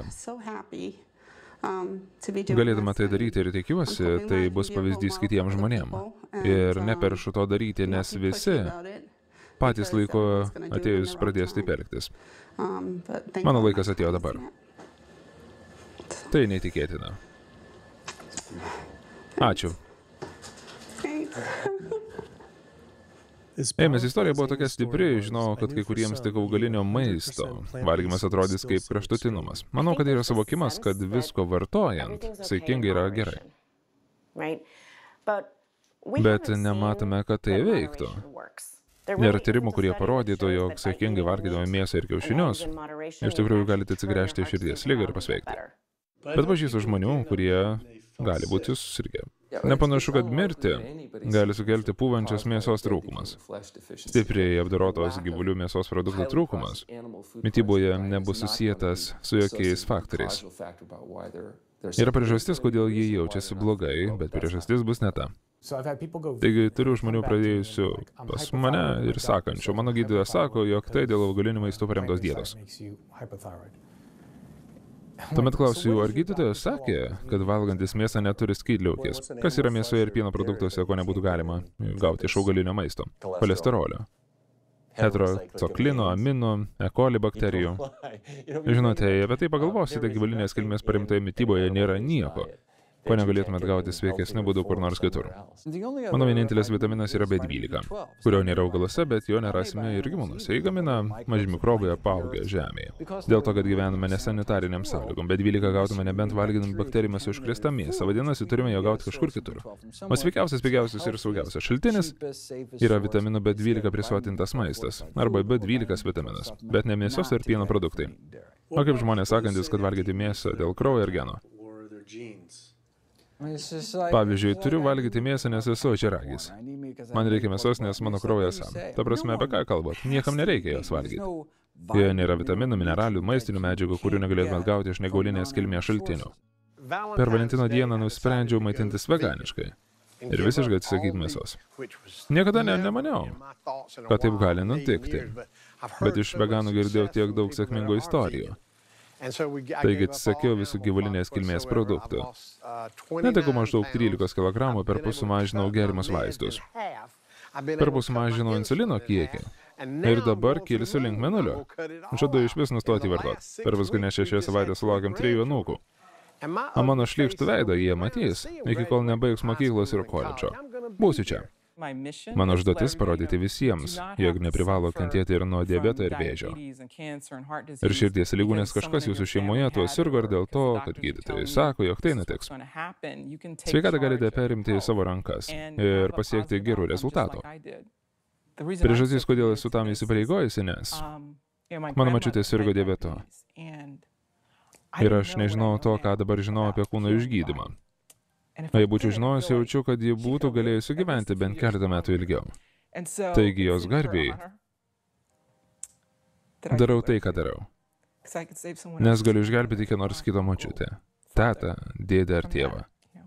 Galėdama tai daryti ir tikiuosi, tai bus pavyzdys kitiems žmonėms. Ir neperšu to daryti, nes visi patys laiko atėjus pradės taip elgtis. Mano laikas atėjo dabar. Tai neįtikėtina. Ačiū. Ėmės istorija buvo tokia stipri, žinau, kad kai kuriems tik augalinio maisto valgymas atrodys kaip kraštutinumas. Manau, kad yra suvokimas, kad visko vartojant saikingai yra gerai. Bet nematome, kad tai veiktų. Nėra tyrimų, kurie parodytų, jog saikingai valgydami mėsą ir kiaušinius, iš tikrųjų galite atsigręžti širdies ligą ir pasveikti. Bet pažįstu žmonių, kurie gali būti susirgę. Nepanašu, kad mirtį gali sukelti pūvančios mėsos trūkumas. Stipriai apdorotos gyvulių mėsos produktų trūkumas mityboje nebus susietas su jokiais faktoriais. Yra priežastis, kodėl jie jaučiasi blogai, bet priežastis bus ne ta. Taigi turiu žmonių pradėjusių pas mane ir sakančių. Mano gydytojas sako, jog tai dėl augalinių maistų paremtos dietos. Tuomet klausiu, ar gydytojas sakė, kad valgantis mėsą neturi skydliaukės? Kas yra mėsoje ir pieno produktuose, ko nebūtų galima gauti iš augalinio maisto? Cholesterolio, heterocoklino, aminų, E. coli bakterijų. Žinote, apie tai pagalvosite, gyvulinės kilmės paremtoje mityboje nėra nieko, ko negalėtumėt gauti sveikesniu būdu kur nors kitur. Mano vienintelis vitaminas yra B12, kurio nėra augaluose, bet jo nerasime ir gyvūnuose. Jį gamina maži mikrobai apaugę žemėje. Dėl to, kad gyvename nesanitariniam sąlygom, B12 gautume nebent valgydami bakterijomis užkrėstą mėsą, vadinasi, turime jo gauti kažkur kitur. O sveikiausias, pigiausias ir saugiausias šaltinis yra vitaminų B12 prisotintas maistas, arba B12 vitaminas, bet ne mėsos ir pieno produktai. O kaip žmonės sakantis, kad valgyti mėsą dėl kraujo ir geno. Pavyzdžiui, turiu valgyti mėsą, nes esu ožiaragis. Man reikia mėsos, nes mano kraujas sam. Ta prasme, apie ką kalbat? Niekam nereikia jos valgyti. Joje nėra vitaminų, mineralių, maistinių medžiagų, kurių negalėtumėt gauti iš neaugalinės kilmės šaltinių. Per Valentino dieną nusprendžiau maitintis veganiškai ir visiškai atsisakyti mėsos. Niekada nemaniau, kad taip gali nutikti. Bet iš veganų girdėjau tiek daug sėkmingų istorijų. Taigi atsisakiau visų gyvulinės kilmės produktų. Neteku maždaug 13 kg, perpus sumažinau gerimus vaistus. Perpus sumažinau insulino kiekį. Ir dabar kilsiu link mėnulio. Žadu iš vis nustoti vartoti. Per paskutinės 6 savaitės sulaukėm 3 anūkų. O mano šlykštų veidą jie matys, iki kol nebaigs mokyklos ir koledžo. Būsiu čia. Mano užduotis parodyti visiems, jog neprivalo kentėti ir nuo diabeto ir vėžio. Ir širdies ligų, nes kažkas jūsų šeimoje tuo sirgo ir dėl to, kad gydytojai sako, jog tai nutiks. Sveikatą galite perimti į savo rankas ir pasiekti gerų rezultatų. Priežastis, kodėl esu tam įsipareigojusi, nes mano močiutė sirgo diabetu. Ir aš nežinau to, ką dabar žinau apie kūno išgydymą. O jei būčiau žinojus, jaučiu, kad ji būtų galėjusi gyventi bent keletą metų ilgiau. Taigi jos garbėjai darau tai, ką darau. Nes galiu išgelbėti kieno nors kito močiutę, tetą, dėdę ar tėvą.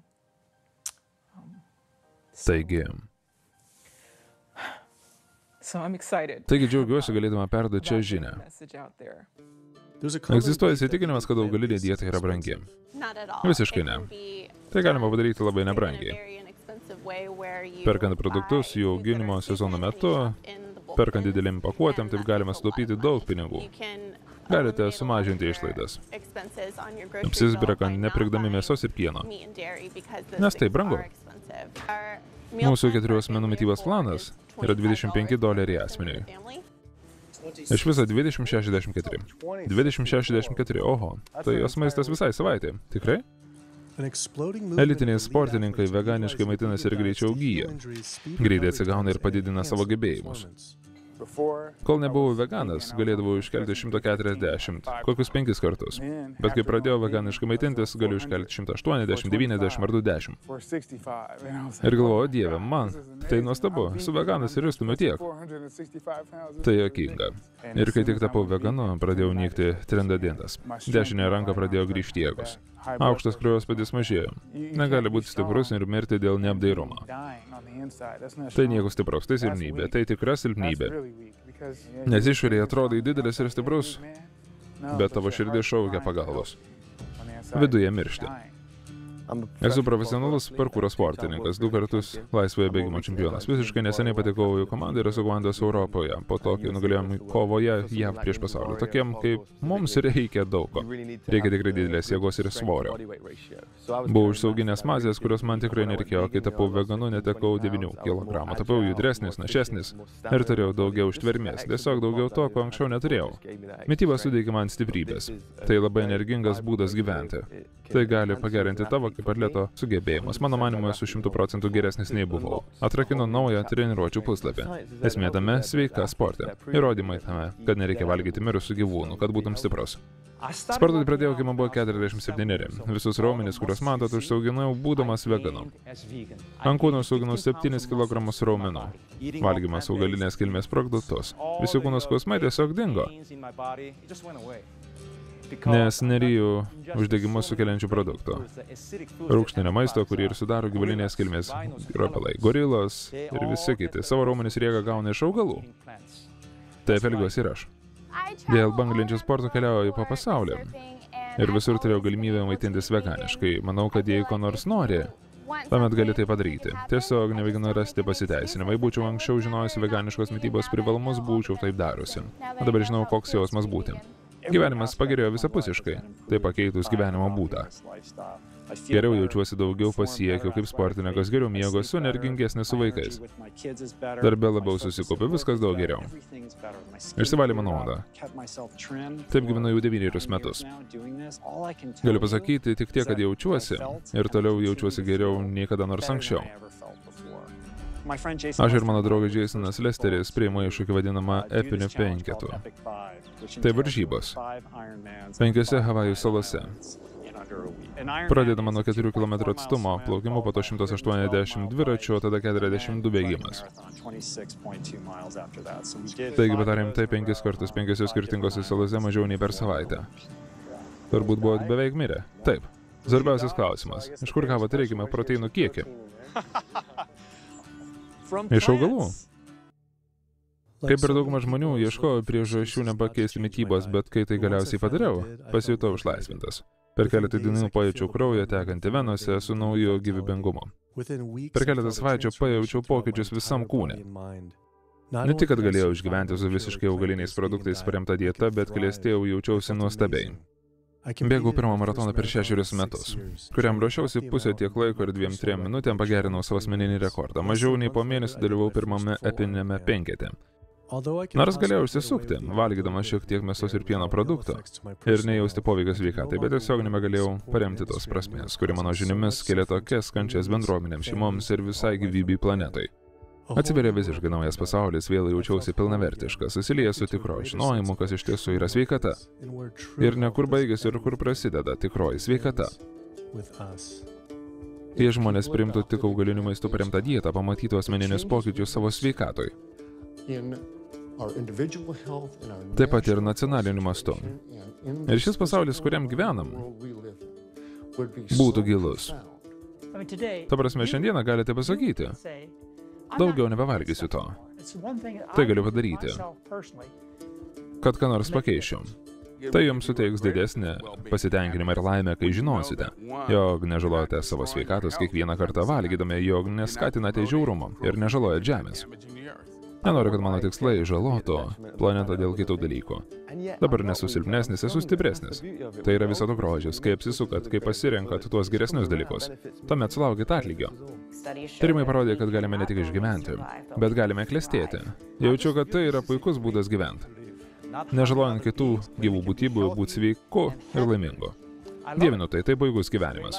Taigi džiaugiuosi galėdama perduoti čia žinią. Egzistuoja įsitikinimas, kad augalinė dieta yra brangi. Visiškai ne. Tai galima padaryti labai nebrangiai. Perkant produktus jų auginimo sezono metu, perkant didelėm pakuotėm, taip galima sutaupyti daug pinigų. Galite sumažinti išlaidas, apsisperkant nepirkdami mėsos ir pieno. Nes tai brangu. Mūsų 4 asmenų mitybos planas yra $25 asmeniui. Iš viso 2064. 2064, oho, tai jos maistas visai savaitė. Tikrai? Elitiniai sportininkai veganiškai maitinasi ir greičiau gyja. Greitai atsigauna ir padidina savo gebėjimus. Kol nebuvau veganas, galėdavau iškelti 140, kokius 5 kartus. Bet kai pradėjau veganiškai maitintis, galiu iškelti 180, 90 ar 20. Ir galvoju, Dieve, man, tai nuostabu, esu veganas ir stumiu tiek. Tai juokinga. Ir kai tik tapau veganu, pradėjau nykti trendadientas. Dešinė ranka pradėjo grįžti jėgos. Aukštas kraujospūdis mažėjo. Negali būti stiprus ir mirti dėl neapdairumo. Tai nieko stipraus, tai silpnybė, tai tikra silpnybė. Nes išorėje atrodai didelis ir stiprus, bet tavo širdis šaukia pagalbos. Viduje miršti. Esu profesionalus parkūro sportininkas, 2 kartus laisvojo bėgimo čempionas. Visiškai neseniai patekau į komandą ir esu komandos Europoje, po to, kai nugalėjom kovoje JAV prieš pasaulį. Tokiem, kaip mums reikia daug ko. Reikia tikrai didelės jėgos ir svorio. Buvau užsiauginęs mazės, kurios man tikrai nereikėjo, kai tapau veganu, netekau 9 kg. Tapau judresnis, našesnis ir turėjau daugiau ištvermės. Tiesiog daugiau to, ko anksčiau neturėjau. Mityba suteikė man stiprybės. Tai labai energingas būdas gyventi. Tai gali pagerinti tavo kaip atleto sugebėjimus. Mano manymu, esu 100% geresnis nei buvau. Atrakinu naują treniruočių puslapį. Esmė tame sveika sporte. Įrodymai tame, kad nereikia valgyti mirusių gyvūnų, kad būtum stiprus. Sportui pradėjau, kai man buvo 47. Visus raumenis, kuriuos matot, užsiauginau būdamas veganu. Ant kūno užsiauginau 7 kg raumenų. Valgymas augalinės kilmės produktus. Visi kūno skausmai tiesiog dingo. Nes neryju uždegimus sukeliančių produktų. Rūgštinio maisto, kurį ir sudaro gyvulinės kilmės ropalai, gorilos ir visi kiti. Savo raumenis jėgą gauna iš augalų. Taip elgiuosi ir aš. Dėl banglenčių sporto keliauju po pasaulį. Ir visur turėjau galimybę maitintis veganiškai. Manau, kad jei ko nors nori, tuomet gali tai padaryti. Tiesiog nemėginu rasti pasiteisinimą. Jei būčiau anksčiau žinojusi veganiškos mitybos privalumus, būčiau taip darusi. O dabar žinau, koks jausmas būti. Gyvenimas pagerėjo visapusiškai, tai pakeitus gyvenimo būdą. Geriau jaučiuosi, daugiau pasiekiau kaip sportininkas, geriau miego, esu energingesnis su vaikais. Darbe labiau susikaupiu, viskas daug geriau. Išsivalė mano odą. Taip gyvenu jau 9 metus. Galiu pasakyti tik tiek, kad jaučiuosi ir toliau jaučiuosi geriau nei kada nors anksčiau. Aš ir mano draugas Jasonas Lesteris priima iššūkį vadinamą epiniu penketu. Tai varžybos. 5 Havajų salose. Pradedama nuo 4 km atstumo, plaukimo, po to 180 dviračių, tada 42 bėgimas. Taigi, bet rimtai 5 kartus 5 skirtingose salose mažiau nei per savaitę. Turbūt buvot beveik mirę. Taip. Svarbiausias klausimas. Iš kur gavot reikiamą proteinų kiekį? Iš augalų. Kaip ir dauguma žmonių, ieškojau priežasčių nepakeisti mitybos, bet kai tai galiausiai padariau, pasijutau išlaisvintas. Per keletą dienų pajaučiau kraują tekantį venose su nauju gyvybingumu. Per keletą savaičių pajaučiau pokyčius visam kūne. Ne tik, kad galėjau išgyventi su visiškai augaliniais produktais paremta dieta, bet klestėjau, jaučiausi nuostabiai. Bėgau pirmą maratoną per 6 metus, kuriam ruošiausi pusę tiek laiko ir 2-3 minutėm pagerinau savo asmeninį rekordą. Mažiau nei po mėnesio dalyvau pirmame epinėme penkete. Nors galėjau išsisukti, valgydamas šiek tiek mėsos ir pieno produktų ir nejausti poveikio sveikatai, bet tiesiog nebegalėjau paremti tos prasmės, kuri mano žiniomis kelia tokias kančias bendruomenėms, šeimoms ir visai gyvybei planetai. Atsiveria visiškai naujas pasaulis, vėl jaučiausi pilnavertiškas, susiliejęs su tikroji žinojimu, kas iš tiesų yra sveikata. Ir ne kur baigėsi ir kur prasideda tikroji sveikata. Jei žmonės priimtų tik augaliniu maistu paremtą dietą, pamatytų asmeninius pokyčius savo sveikatoj. Taip pat ir nacionaliniu mastu. Ir šis pasaulis, kuriam gyvenam, būtų gilus. Ta prasme, šiandieną galite pasakyti, daugiau nebevalgysiu to. Tai galiu padaryti, kad ką nors pakeičiau. Tai jums suteiks didesnį pasitenkinimą ir laimę, kai žinosite, jog nežalojate savo sveikatos kiekvieną kartą valgydami, jog neskatinate žiaurumo ir nežalojate žemės. Nenoriu, kad mano tikslai žalotų planetą dėl kitų dalykų. Dabar nesu silpnesnis, esu stipresnis. Tai yra viso to grožis, kai apsisukat, kai pasirenkat tuos geresnius dalykus. Tuomet sulaukit atlygio. Tyrimai parodė, kad galime ne tik išgyventi, bet galime klestėti. Jaučiu, kad tai yra puikus būdas gyventi. Nežalojant kitų gyvų būtybių, būti sveiku ir laimingu. Dievinu tai puikus gyvenimas.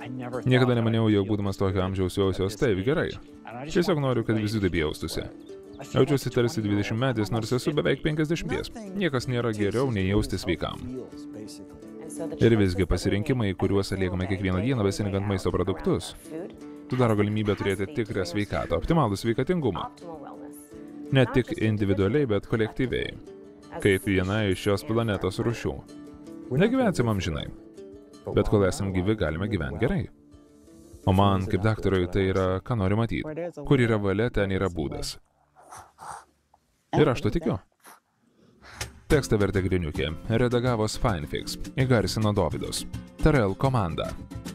Niekada nemaniau, jog būdamas tokio amžiaus jausiuos taip gerai. Tiesiog noriu, kad visi taip jaustųsi. Jaučiuosi tarsi 20 metais, nors esu beveik 50. Niekas nėra geriau nei jaustis sveikam. Ir visgi pasirinkimai, kuriuos atliekame kiekvieną dieną besirinkant maisto produktus, sudaro galimybę turėti tikrą sveikatą, optimalų sveikatingumą. Ne tik individualiai, bet kolektyviai, kaip viena iš šios planetos rūšių. Negyvensim amžinai, bet kol esam gyvi, galime gyventi gerai. O man, kaip daktarui, tai yra, ką noriu matyti. Kur yra valia, ten yra būdas. Ir aš to tikiu. Tekstą vertė Griniukė, redagavo Spinefix, įgarsino Dovydas. Tarel komanda.